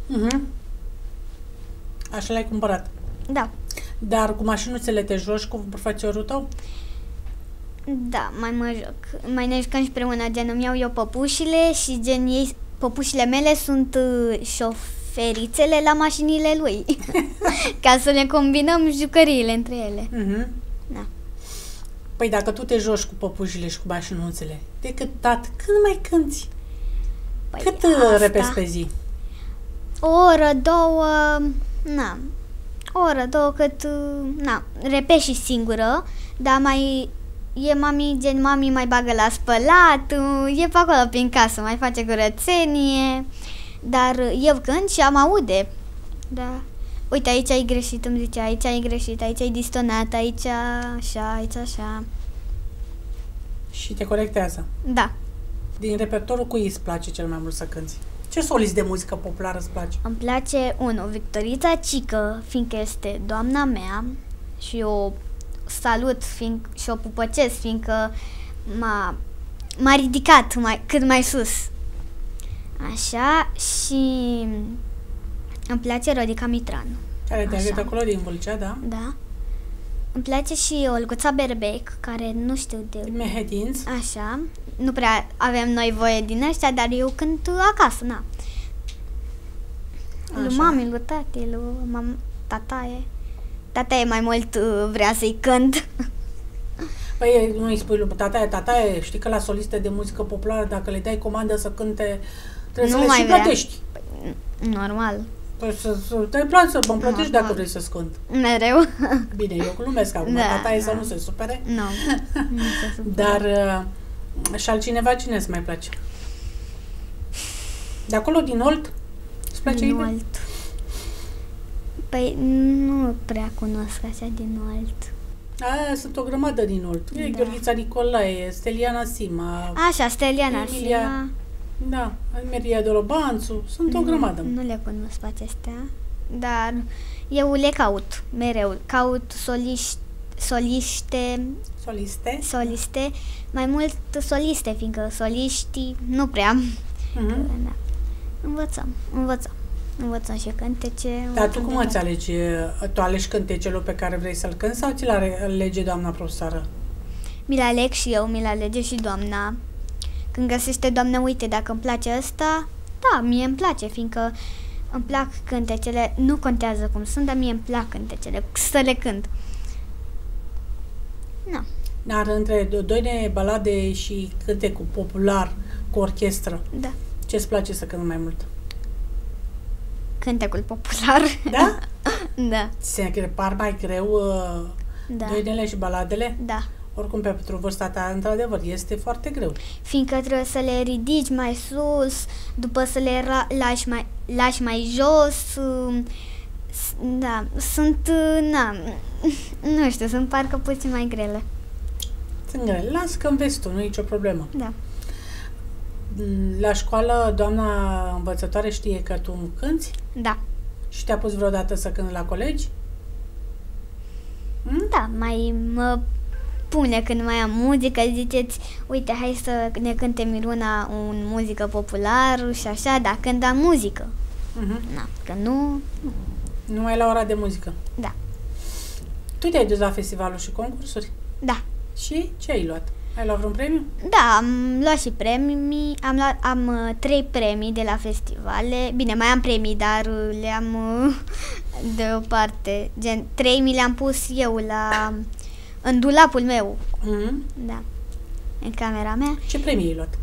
Așa l-ai cumpărat. Da. Dar cu mașinuțele te joci cu frățiorul tău? Da, mai mă joc. Mai ne jucăm și împreună, gen îmi iau eu păpușile și gen ei, păpușile mele sunt șoferițele la mașinile lui. Ca să ne combinăm jucăriile între ele. Da. Păi dacă tu te joci cu păpușile și cu mașinuțele, de cât când mai cânti? Păi Cât asta, repezi pe zi? o oră, două, na. O oră, două, cât, na, repezi și singură, dar mai e mami, gen mami mai bagă la spălat, e pe acolo prin casă, mai face curățenie, dar eu cânt și am aude. Da. Uite, aici ai greșit, îmi zice, aici ai greșit, aici ai distonat, aici așa, aici așa. Și te corectează. Da. Din repertoriul cui îți place cel mai mult să cânti? Ce solist de muzică populară îți place? Îmi place, unul, Victorița Cică, fiindcă este doamna mea și o salut și o pupăcesc, fiindcă m-a ridicat cât mai sus. Așa, și îmi place Rodica Mitran. Care te agătă acolo din Vâlcea, da? Da. Îmi place și Olguța Berbec, care nu știu de... Mehedinț. Așa. Nu prea avem noi voie din ăștia, dar eu cânt acasă, na. Lui mami, lui tati, lui tataie. Tataie mai mult vrea să-i cânt. Păi nu îi spui lui tataie, știi că la soliste de muzică populară, dacă le dai comandă să cânte, trebuie Nu să le mai și vrea. plătești. Normal. Păi să te plan să mă plătești dacă vrei să-ți cânt. Mereu. Bine, eu glumesc acum, tataie să nu se supere. Nu. Nu se supere. Dar și altcineva, cine îți mai place? De acolo, din Olt? Îți place Din Ibe? Olt. Păi nu prea cunosc așa din Olt. Sunt o grămadă din Olt. E Gheorghița Nicolae, Steliana Sima. Așa, Steliana Emilia. Sima. Da, Maria Dorobanțu. Sunt o grămadă. Nu le cunosc pe acestea, dar eu le caut mereu. Caut soliste, mai mult soliste, fiindcă soliștii nu prea. Da. Învățăm și cântece. Dar tu cum îți alegi? Tu alegi cântecelul pe care vrei să-l cânti sau ți-l alege doamna profesoară? Mi-l aleg și eu, mi-l alege și doamna. Când găsește doamna, uite, dacă îmi place ăsta, da, mie îmi place, fiindcă îmi plac cântecele, nu contează cum sunt, dar mie îmi plac cântecele, să le cânt. Nu. Dar între doine, balade și cântecul popular cu orchestră, Da. ce-ți place să cânti mai mult? Cântecul popular. Da? Da. Se par mai greu Da. doinele și baladele? Da. Oricum, pentru vârsta ta, într-adevăr, este foarte greu. Fiindcă trebuie să le ridici mai sus, după să le lași mai jos. Da, sunt, nu știu, sunt parcă puțin mai grele. Sunt grele. Lasă că înveți tu, nu e nicio problemă. Da. La școală, doamna învățătoare știe că tu cânti? Da. Și te-a pus vreodată să cânti la colegi? Da, mai mă pune când mai am muzică, ziceți, uite, hai să ne cânte Miruna un muzică populară și așa, dar când am muzică. Uh-huh. Na, că nu... Numai la ora de muzică. Da. Tu te-ai dus la festivalul și concursuri? Da. Și ce ai luat? Ai luat vreun premiu? Da, am luat și premii, am 3 premii de la festivale. Bine, mai am premii, dar le-am deoparte. Gen, 3 mi le-am pus eu în dulapul meu. Da, în camera mea. Ce premii ai luat?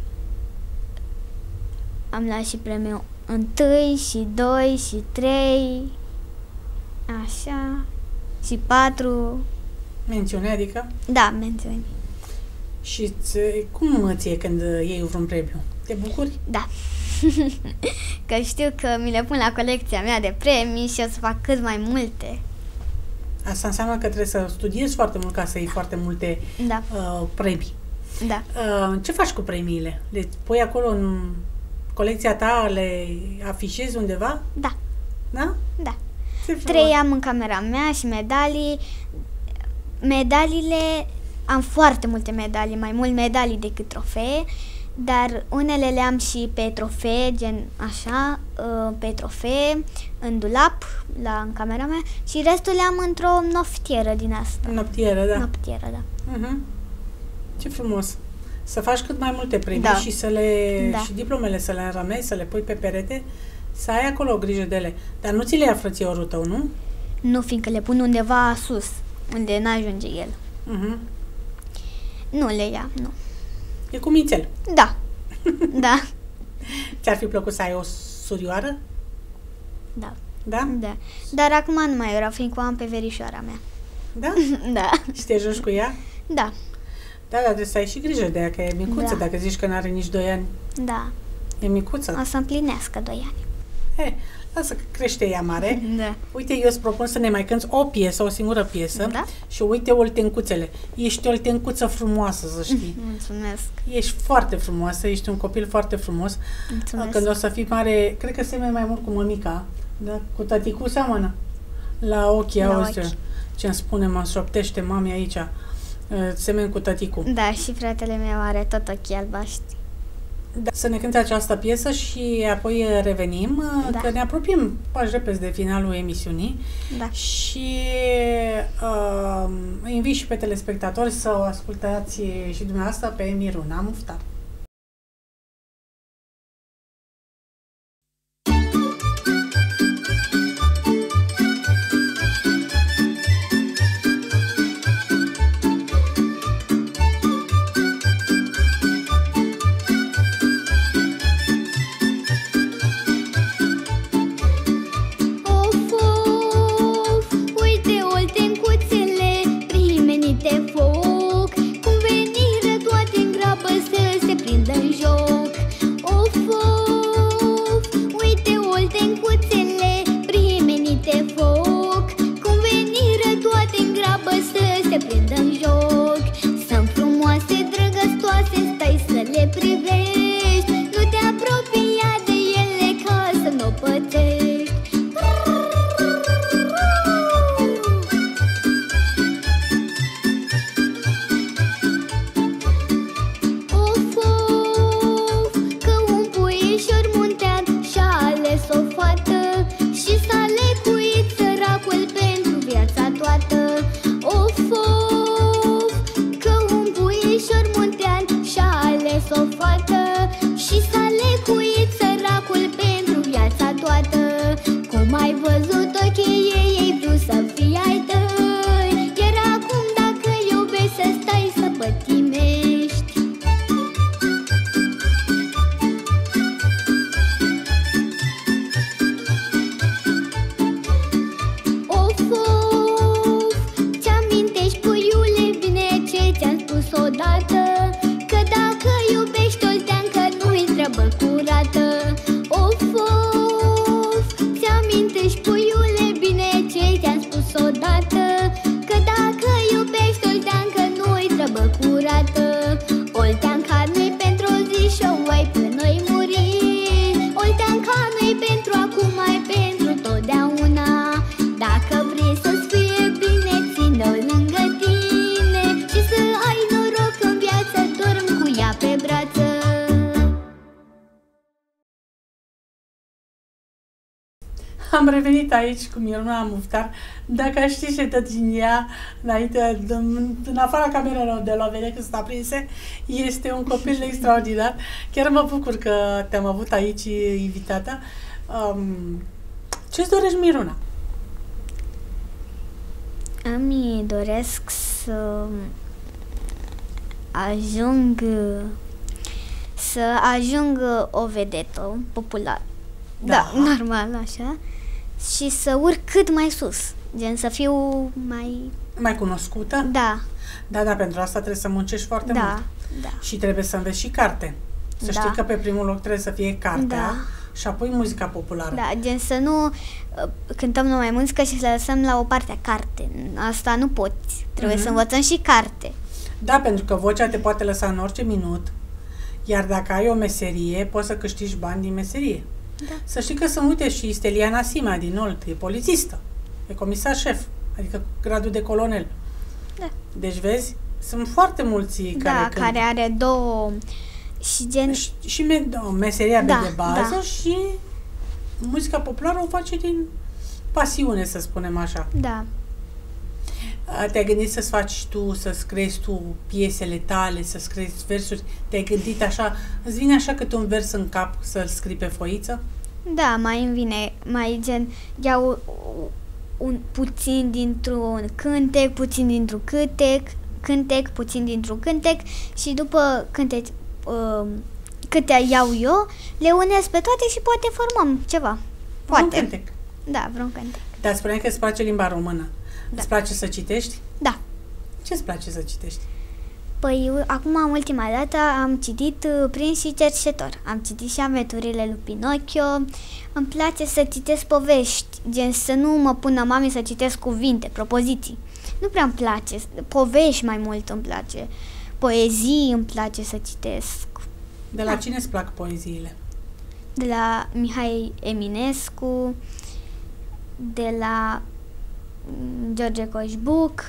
Am luat și premiul 1 și 2 și 3, așa, și 4. Mențiune, adică? Da, mențiuni. Și cum ți-e când iei vreun premiu? Te bucuri? Da. Că știu că mi le pun la colecția mea de premii și o să fac cât mai multe. Asta înseamnă că trebuie să studiezi foarte mult ca să iei foarte multe premii. Da. Ce faci cu premiile? Le pui acolo în colecția ta, le afișezi undeva? Da. Da? Da. 3 am în camera mea și medalii. Medaliile, am foarte multe medalii, mai mult medalii decât trofee, dar unele le am și pe trofee, gen așa, pe trofee, în dulap, în camera mea, și restul le am într-o noftieră din asta. Noptieră, da. Noptieră, da. Ce frumos! Să faci cât mai multe premii și și diplomele să le înrămezi, să le pui pe perete, să ai acolo grijă de ele. Dar nu ți le ia frățiorul tău, nu? Nu, fiindcă le pun undeva sus, unde n-ajunge el. Nu le ia, nu. E cu mințel. Da. Da. Ți-ar fi plăcut să ai o surioară? Da. Da? Da. Dar acum nu mai vreau, fiindcă o am pe verișoara mea. Da? Da. Și te joci cu ea? Da. Da, dar trebuie să ai și grijă de ea, că e micuță, dacă zici că n-are nici 2 ani. Da. E micuță. O să împlinească 2 ani. Lasă că crește ea mare. Da. Uite, eu îți propun să ne mai cânti o piesă, o singură piesă. Da? Și uite oltencuțele. Ești o oltencuță frumoasă, să știi. Mulțumesc. Ești foarte frumoasă, ești un copil foarte frumos. Mulțumesc. Când o să fii mare, cred că semeni mai mult cu mămica, da? Cu tăticu seamănă. La ochi, auzi ce-mi spune, mă șoptește mami aici. Semeni cu tăticu. Da, și fratele meu are tot ochii albaștri. Da. Să ne cânte această piesă și apoi revenim, că ne apropiem pași repede de finalul emisiunii. Da. Și invit și pe telespectatori să o ascultați și dumneavoastră pe Miruna Muftar. Of, ți-amintești, puiul Am revenit aici cu Miruna Muftar. Dacă știi ce dă din ea, înainte, în afara camerelor de la vedere când sunt aprinse, este un copil extraordinar. Chiar mă bucur că te-am avut aici invitată. Ce-ți dorești, Miruna? Îmi doresc să ajung o vedetă populară. Da, normal, așa. Și să urc cât mai sus. Gen să fiu mai cunoscută? Da. Da, pentru asta trebuie să muncești foarte mult. Da. Și trebuie să înveți și carte. Să știi că pe primul loc trebuie să fie cartea și apoi muzica populară. Da, gen să nu cântăm numai muzică și să lăsăm la o parte carte. Asta nu poți. Trebuie să învățăm și carte. Da, pentru că vocea te poate lăsa în orice minut, iar dacă ai o meserie, poți să câștigi bani din meserie. Da. Să știi că sunt, uite, și Steliana Sima din Olt, e polițistă, e comisar șef, adică gradul de colonel. Da. Deci, vezi, sunt foarte mulți care are două și gen... Și meseria de bază și muzica populară o face din pasiune, să spunem așa. Da. Te-ai gândit să-ți faci tu, să-ți creezi tu piesele tale, să scriezi versuri? Te-ai gândit așa? Îți vine așa câte un vers în cap să-l scrii pe foiță? Da, mai îmi vine, mai gen, iau puțin dintr-un cântec, puțin dintr-un cântec, puțin dintr-un cântec și după câte iau eu, le unesc pe toate și poate formăm ceva. Poate. Un cântec. Da, vreun cântec. Dar spuneai că îți place limba română. Da. Îți place să citești? Da. Ce îți place să citești? Păi, acum, ultima dată, am citit Prinț și Cerșetor. Am citit și Aventurile lui Pinocchio. Îmi place să citesc povești, gen să nu mă pună mami să citesc cuvinte, propoziții. Nu prea îmi place. Povești mai mult îmi place. Poezii îmi place să citesc. De la cine îți plac poeziile? De la Mihai Eminescu, de la George Coșbuc,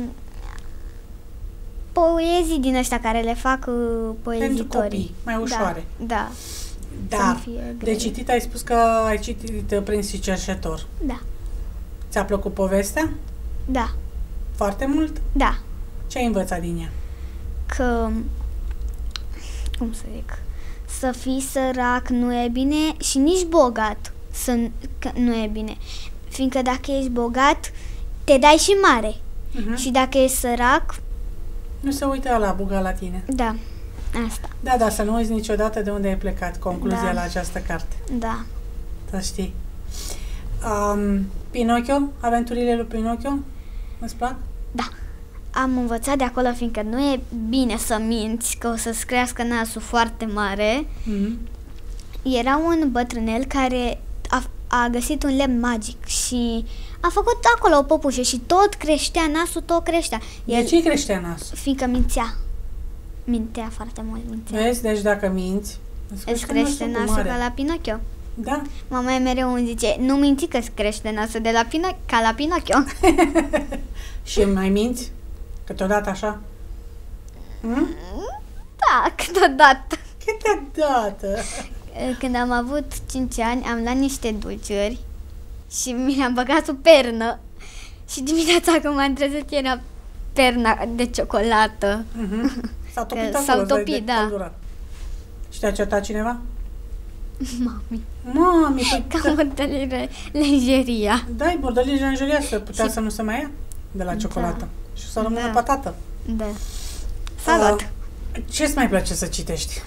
poezii din ăștia care le fac poezitorii. Pentru copii, mai ușoare. Da. Da. De citit ai spus că ai citit Prinț și Cerșetor. Da. Ți-a plăcut povestea? Da. Foarte mult? Da. Ce ai învățat din ea? Că, cum să zic, să fii sărac nu e bine și nici bogat nu e bine. Fiindcă dacă ești bogat, te dai și mare. Și dacă ești sărac... Nu se uită la bogat la tine. Da, asta. Da, să nu uiți niciodată de unde ai plecat. Concluzia la această carte. Da. Să știi. Pinocchio? Aventurile lui Pinocchio? Îți plac? Da. Am învățat de acolo, fiindcă nu e bine să minți, că o să-ți crească nasul foarte mare. Era un bătrânel care a găsit un lemn magic și a făcut acolo o păpușă și tot creștea nasul, tot creștea. De ce creștea nasul? Fiindcă mințea. Mintea foarte mult, mințea. Vezi? Deci dacă minți, îți crește nasul ca la Pinocchio. Da. Mama mea mereu îmi zice, nu minți că îți crește nasul de la ca la Pinocchio. Și mai minți? Câteodată așa? Da, câteodată. Câteodată. Când am avut 5 ani, am luat niște dulciuri și mi le-am băgat sub pernă. Și dimineața când m-am trezit era perna de ciocolată. S-a topit acolo. S-au topit, da. Și te-a certat cineva? Mami, ca bordălie lenjeria. Da, e bordălie lenjeria, să putea să nu se mai ia de la ciocolată. Și să rămână patată. Da. Salat. Ce-ți mai place să citești?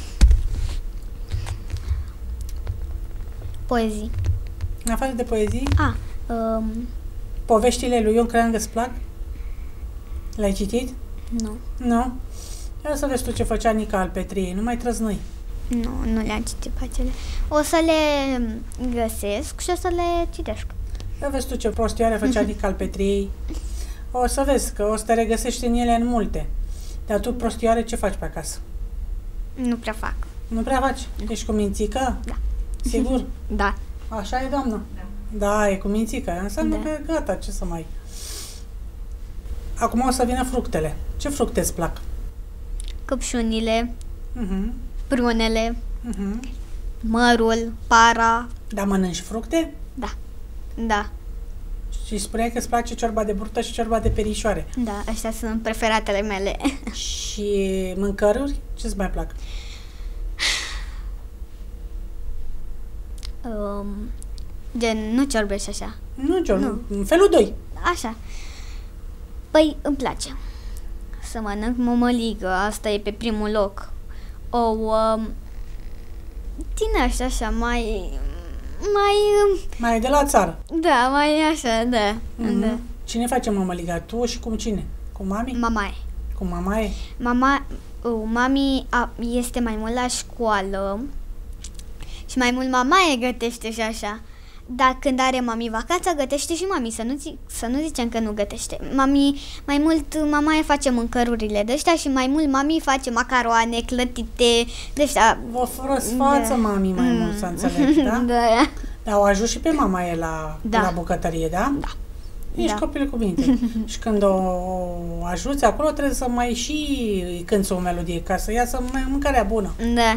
Poezii. În afară de poezii? Poveștile lui Ion Creangă îți plac? Le-ai citit? Nu. Nu? Ia să vezi tu ce făcea Nica Alpetriei, nu mai trăznăi. Nu le-am citit pe acele. O să le găsesc și o să le citesc. Ia vezi tu ce prostioare făcea Nica Alpetriei. O să vezi că o să te regăsești în ele în multe. Dar tu, prostioare, ce faci pe acasă? Nu prea fac. Nu prea faci? Ești cu mințică? Da. Sigur? Da. Așa e, doamnă? Da, e cu mințică. Înseamnă că gata, ce să mai... Acum o să vină fructele. Ce fructe îți plac? Căpșunile, prunele, mărul, para. Dar mănânci fructe? Da. Da. Și spuneai că îți place ciorba de burtă și ciorba de perișoare. Da, astea sunt preferatele mele. Și mâncăruri? Ce-ți mai plac? Gen, nu ciorbe și așa. Nu, ciorbe, în felul 2. Așa. Păi, îmi place să mănânc mămăligă, asta e pe primul loc. Ouă, din așa, Mai de la țară. Da, mai așa, da. Da. Cine face mămăliga? Tu și cum cine? Cu mami? Mamaie. Cu mamaie? Mami este mai mult la școală și mai mult mamaie gătește și așa. Dar când are mami vacanța, gătește și mami, să nu zicem că nu gătește. Mamaie face mâncărurile de ăștia și mai mult mami face macaroane, clătite, de ăștia. Vă răsfață mami mai mult, să înțeleg, da? Da. Dar o ajut și pe mamaie la bucătărie, da? Da. Ești copil cu minte. Și când o ajuți acolo, trebuie să mai și cânți o melodie, ca să iasă mâncarea bună. Da.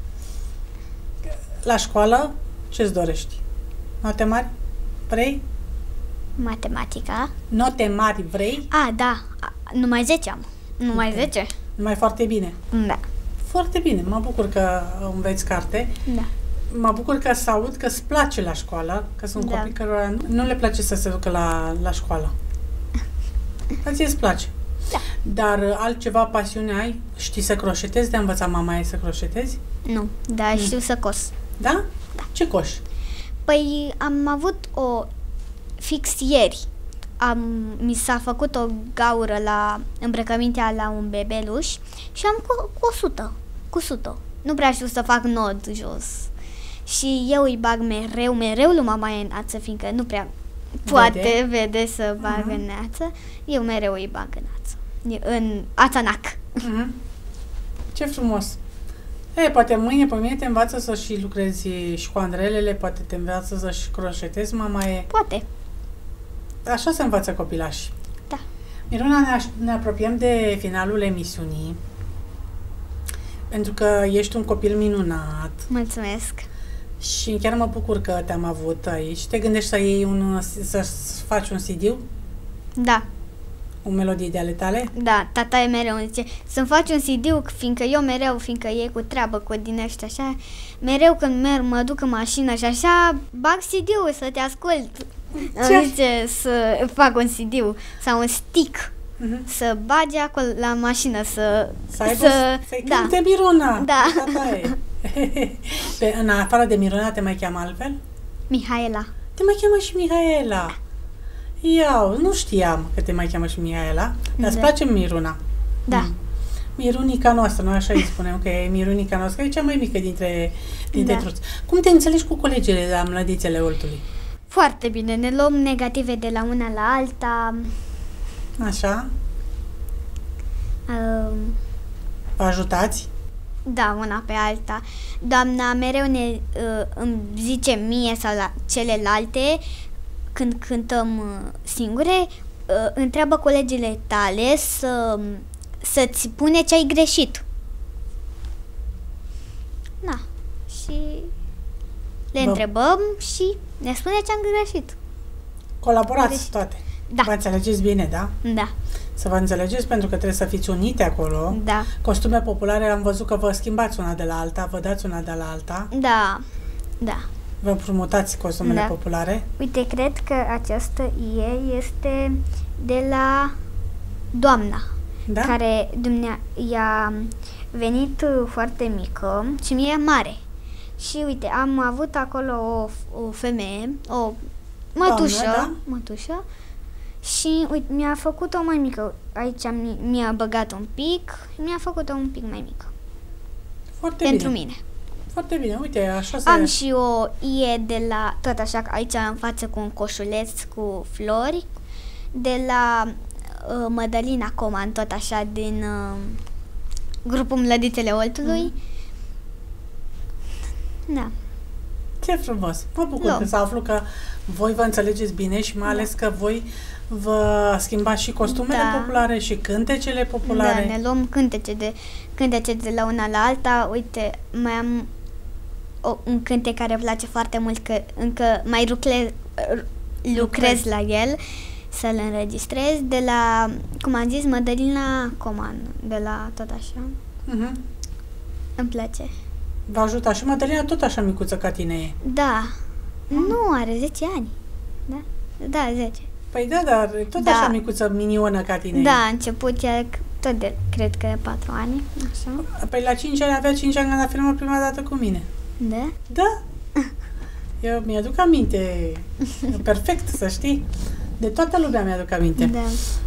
La școală, ce-ți dorești? Note mari? Vrei? Matematica. Note mari vrei? Da. Numai 10 am. Numai 10. Numai foarte bine. Da. Foarte bine. Mă bucur că înveți carte. Da. Mă bucur că să aud că îți place la școală, că sunt copii cărora nu le place să se ducă la școală. Dar ție îți place. Da. Dar altceva pasiune ai? Știi să croșetezi? De-a învățat mamaie să croșetezi? Nu, dar știu să cos. Da? Da. Ce coși? Păi am avut fix ieri. Mi s-a făcut o gaură la îmbrăcămintea la un bebeluș și am cusut-o. Nu prea știu să fac nod jos. Și eu îi bag mereu lui mamaie în ață, fiindcă nu prea vede să bag în ață. Eu mereu îi bag în ață. În ațanac. Ce frumos! Poate mâine, pe mine te învață să și lucrezi școandrelele, poate te învață să și croșetezi, mamaie. Poate. Așa se învață copilașii. Da. Miruna, ne apropiem de finalul emisiunii, pentru că ești un copil minunat. Mulțumesc. Și chiar mă bucur că te-am avut aici. Te gândești să faci un CD? Da. O melodie de ale tale? Da, tata e mereu îmi zice să-mi faci un CD, fiindcă e cu treabă cu din ăștia așa, mereu când mă duc în mașină și așa, bag CD-ul să te ascult. Îmi zice să fac un CD sau un stick, să bage acolo la mașină, să-i cânte Miruna. Da. Tata e. În afară de Miruna te mai cheamă altfel? Mihaela. Te mai cheamă și Mihaela. Nu știam că te mai cheamă și Mihaela, dar îți place Miruna. Da. Mirunica noastră, noi așa îi spunem, că e Mirunica noastră, că e cea mai mică dintre truți. Cum te înțelegi cu colegele de la Mlădițele Oltului? Foarte bine, ne luăm negative de la una la alta. Așa? Vă ajutați? Da, una pe alta. Doamna mereu îmi zice mie sau la celelalte, când cântăm singure, întreabă colegile tale să-ți pune ce ai greșit. Da. Și le întrebăm și ne spune ce am greșit. Colaborați toate. Da. Vă înțelegeți bine, da? Da. Să vă înțelegeți, pentru că trebuie să fiți unite acolo. Da. Costume populare, am văzut că vă schimbați una de la alta, vă dați una de la alta. Da. Da. Vă împrumutați costumele populare. Uite, cred că această este de la doamna, care i-a venit foarte mică și mie mai Și uite, am avut acolo o femeie, o mătușă, și uite, mi-a făcut-o mai mică. Aici mi-a băgat un pic, mi-a făcut-o un pic mai mică. Foarte pentru bine. Mine. Foarte bine, uite, așa se... Am și o de la, tot așa, aici în față cu un coșuleț cu flori, de la Mădălina Coman, tot așa, din grupul Mlădițele Oltului. Da. Ce frumos! Mă bucur să aflu că voi vă înțelegeți bine și mai ales că voi vă schimbați și costumele populare și cântecele populare. Da, ne luăm cântece de la una la alta. Uite, mai am un cântec care îmi place foarte mult, că încă mai lucrez la el, să-l înregistrez, de la, cum am zis, Mădălina Coman, de la tot așa. Îmi place. V-a ajutat și Mădălina tot așa micuță ca tine e. Da. Nu, are 10 ani. Da? Da, 10. Păi da, dar tot așa micuță, minionă ca tine. Da, a început ea tot de, cred că 4 ani, așa. Păi la 5 ani, avea 5 ani când a filmat prima dată cu mine. Da? Da. Eu mi-aduc aminte. Perfect, să știi. De toată lumea mi-aduc aminte. Da.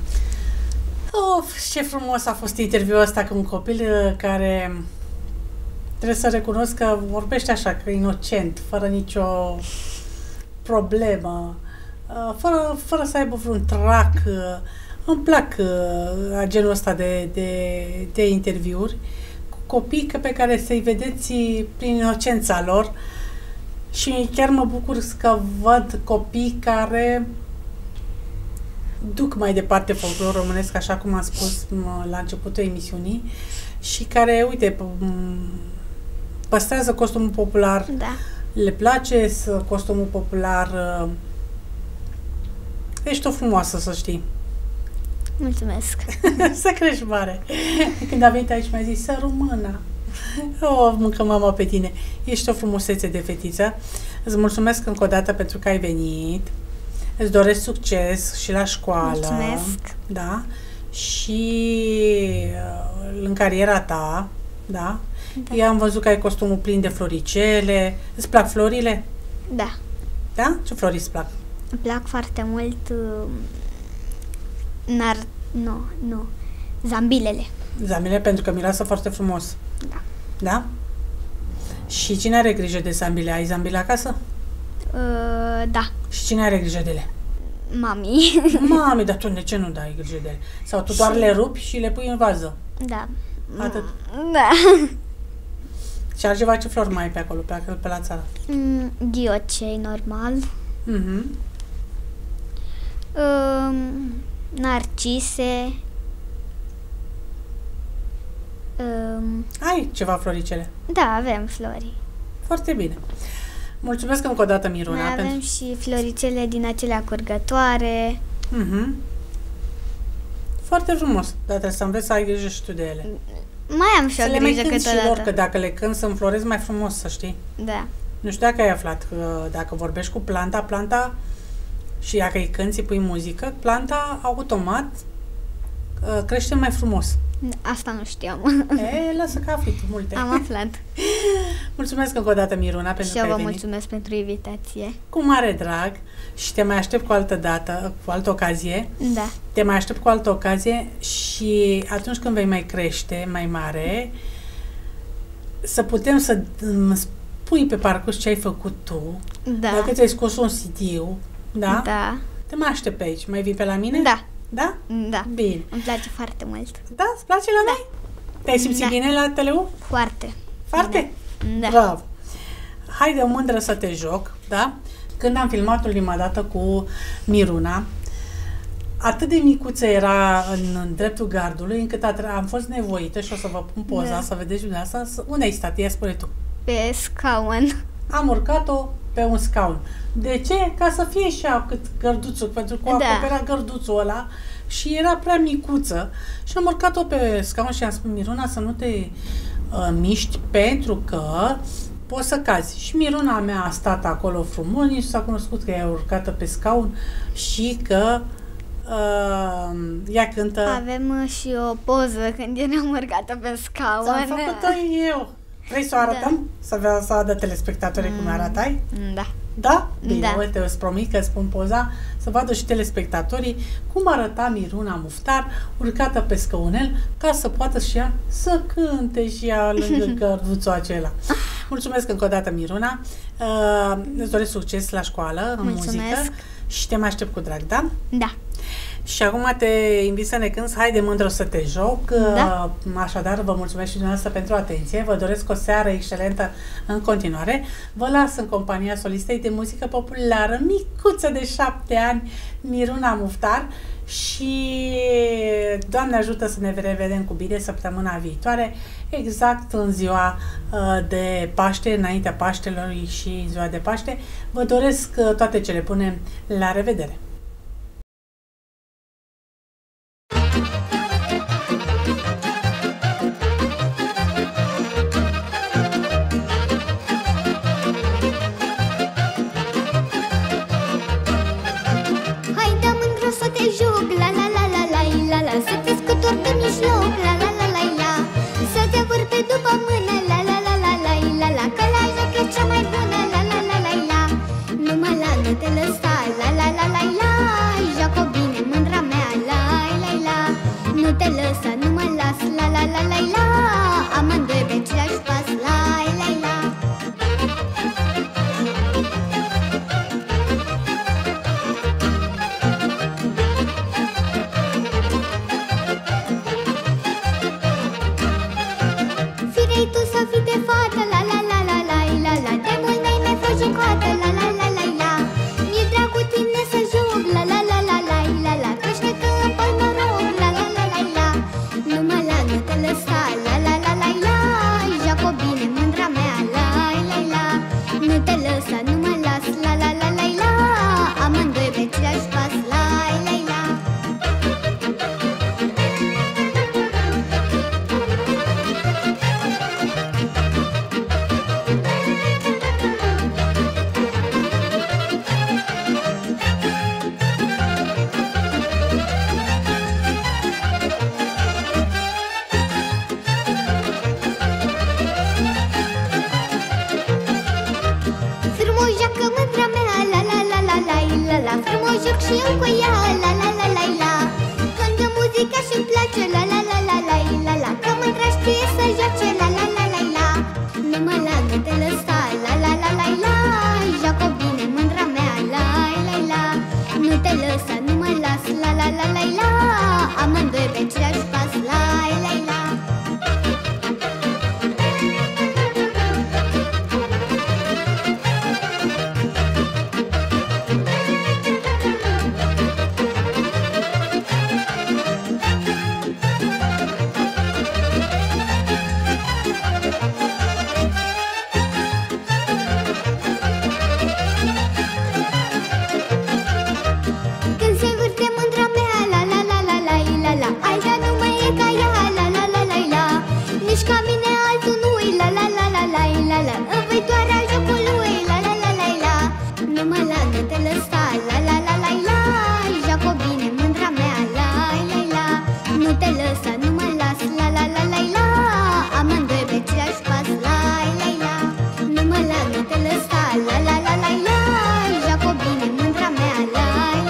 Of, ce frumos a fost interviul ăsta cu un copil care trebuie să recunosc că vorbește așa, că inocent, fără nicio problemă, fără să aibă vreun trac. Îmi plac genul ăsta de interviuri cu copii pe care să-i vedeți prin inocența lor și chiar mă bucur că văd copii care duc mai departe folclorul românesc, așa cum am spus la începutul emisiunii, și care, uite, păstrează costumul popular, Da. le place costumul popular. Ești o frumoasă, să știi. Mulțumesc. Să crești mare. Când a venit aici mi-a zis, să română. Oh, mâncă mama pe tine. Ești o frumusețe de fetiță. Îți mulțumesc încă o dată pentru că ai venit. Îți doresc succes și la școală. Mulțumesc. Da? Și în cariera ta, da? Da. Eu am văzut că ai costumul plin de floricele. Îți plac florile? Da. Da? Ce flori îți plac? Îmi plac foarte mult nu. Zambilele. Zambilele, pentru că miroasă foarte frumos. Da. Da? Și cine are grijă de zambile? Ai zambile acasă? Da. Și cine are grijă de ele? Mami. Mami, dar tu de ce nu dai grijă de ele? Sau tu doar le rupi și le pui în vază? Da. Atât. Da. Și altceva, ce flori mai ai pe acolo, pe la țară? Ghiocei, normal. Mhm. Narcise. Ai ceva floricele? Da, avem flori. Foarte bine. Mulțumesc încă o dată, Miruna. Mai avem și floricele din acelea curgătoare. Mhm. Foarte frumos, dar trebuie să înveți să ai grijă și tu de ele. Mai am și Să o le mai grijă cânti și lor, că câteodată. dacă le cânti să înflorezi mai frumos, să știi. Da. Nu știu dacă ai aflat că dacă vorbești cu planta și dacă îi cânti, îi pui muzică, planta automat crește mai frumos. Asta nu știam. Lasă că afli tu multe. Am aflat. Mulțumesc încă o dată, Miruna, pentru Și că eu ai vă venit. mulțumesc pentru invitație. Cu mare drag și te mai aștept cu altă dată, cu altă ocazie. Da. Te mai aștept cu altă ocazie și atunci când vei mai crește, mai mare, să putem să îmi spui pe parcurs ce ai făcut tu. Da. Dacă ți-ai scos un CD-ul, da? Da. Te mai aștept pe aici. Mai vii pe la mine? Da. Da? Da. Bine. Îmi place foarte mult. Da? Îți place la noi? Te-ai simțit Da. bine la Teleu? Foarte. Foarte? Da. Bravo! Haide, mândră să te joc, da? Când am filmat ultima dată cu Miruna, atât de micuță era în dreptul gardului, încât am fost nevoită, și o să vă pun poza, Da. să vedeți dumneavoastră. Unde ai stat? Ia spune tu. Pe scaun. Am urcat-o pe un scaun. De ce? Ca să fie și ea cât gărduțul, pentru că o Da. acopera gărduțul ăla și era prea micuță. Și am urcat-o pe scaun și am spus, Miruna, să nu te miști, pentru că poți să cazi. Și Miruna mea a stat acolo frumos, nici s-a cunoscut că ea e urcată pe scaun și că ea cântă. Avem și o poză când eram urcată pe scaun. Ți-am făcut-o eu. Vrei să o arătăm? Să vadă telespectatorii cum aratai? Da. Da? Bine, Da. uite, îți promit că îți pun poza să vadă și telespectatorii cum arăta Miruna Muftar urcată pe scăunel, ca să poată și ea să cânte și ea lângă gărduțul acela. Mulțumesc încă o dată, Miruna. Îți doresc succes la școală, în Mulțumesc. muzică și te mai aștept cu drag, da? Da. Și acum te invit să ne cânți Hai de mândru să te joc. Da. Așadar, vă mulțumesc și dumneavoastră pentru atenție. Vă doresc o seară excelentă în continuare. Vă las în compania solistei de muzică populară, micuță de 7 ani, Miruna Muftar. Și Doamne ajută să ne revedem cu bine săptămâna viitoare, exact în ziua de Paște, înaintea Paștelor și ziua de Paște. Vă doresc toate cele bune. La revedere! Să te scutur pe mijloc, la la la la la. Să te vâr pe după mână, la la la la la la la. Că la joc e cea mai bună, la la la la la. Numai la nu te lăsa, la la la la la. Joacă bine, mândra mea, la la la. Nu te lăsa, nu mă las, la la la la la. Amândoi pe același pas, la la la. Tu să fii de fată, la la la la la la la. De mult n-ai mai fost jucată, la la la la la. Mi-e drag cu tine să joc, la la la la la la la. Că știi că îmi fac noroc, la la la la la. Numai la nu te lăsa, la la la la la. Joacă bine, mândra mea, la la la. Nu te lăsa, nu mă las, la la la la la. Amândoi pe același pas, la la la. Frumos joc și eu cu ea, la la la la la. Cântă muzica și-mi place, la la la la la la la. Că mândra știe să joace, la la la la la. Numai la nu te lăsa, la la la la la. Joacă bine, mândra mea, la la la. Nu te lăsa, nu mă las, la la la la la. Amândoi pe același pas, la la la.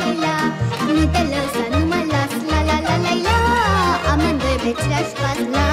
Let's pass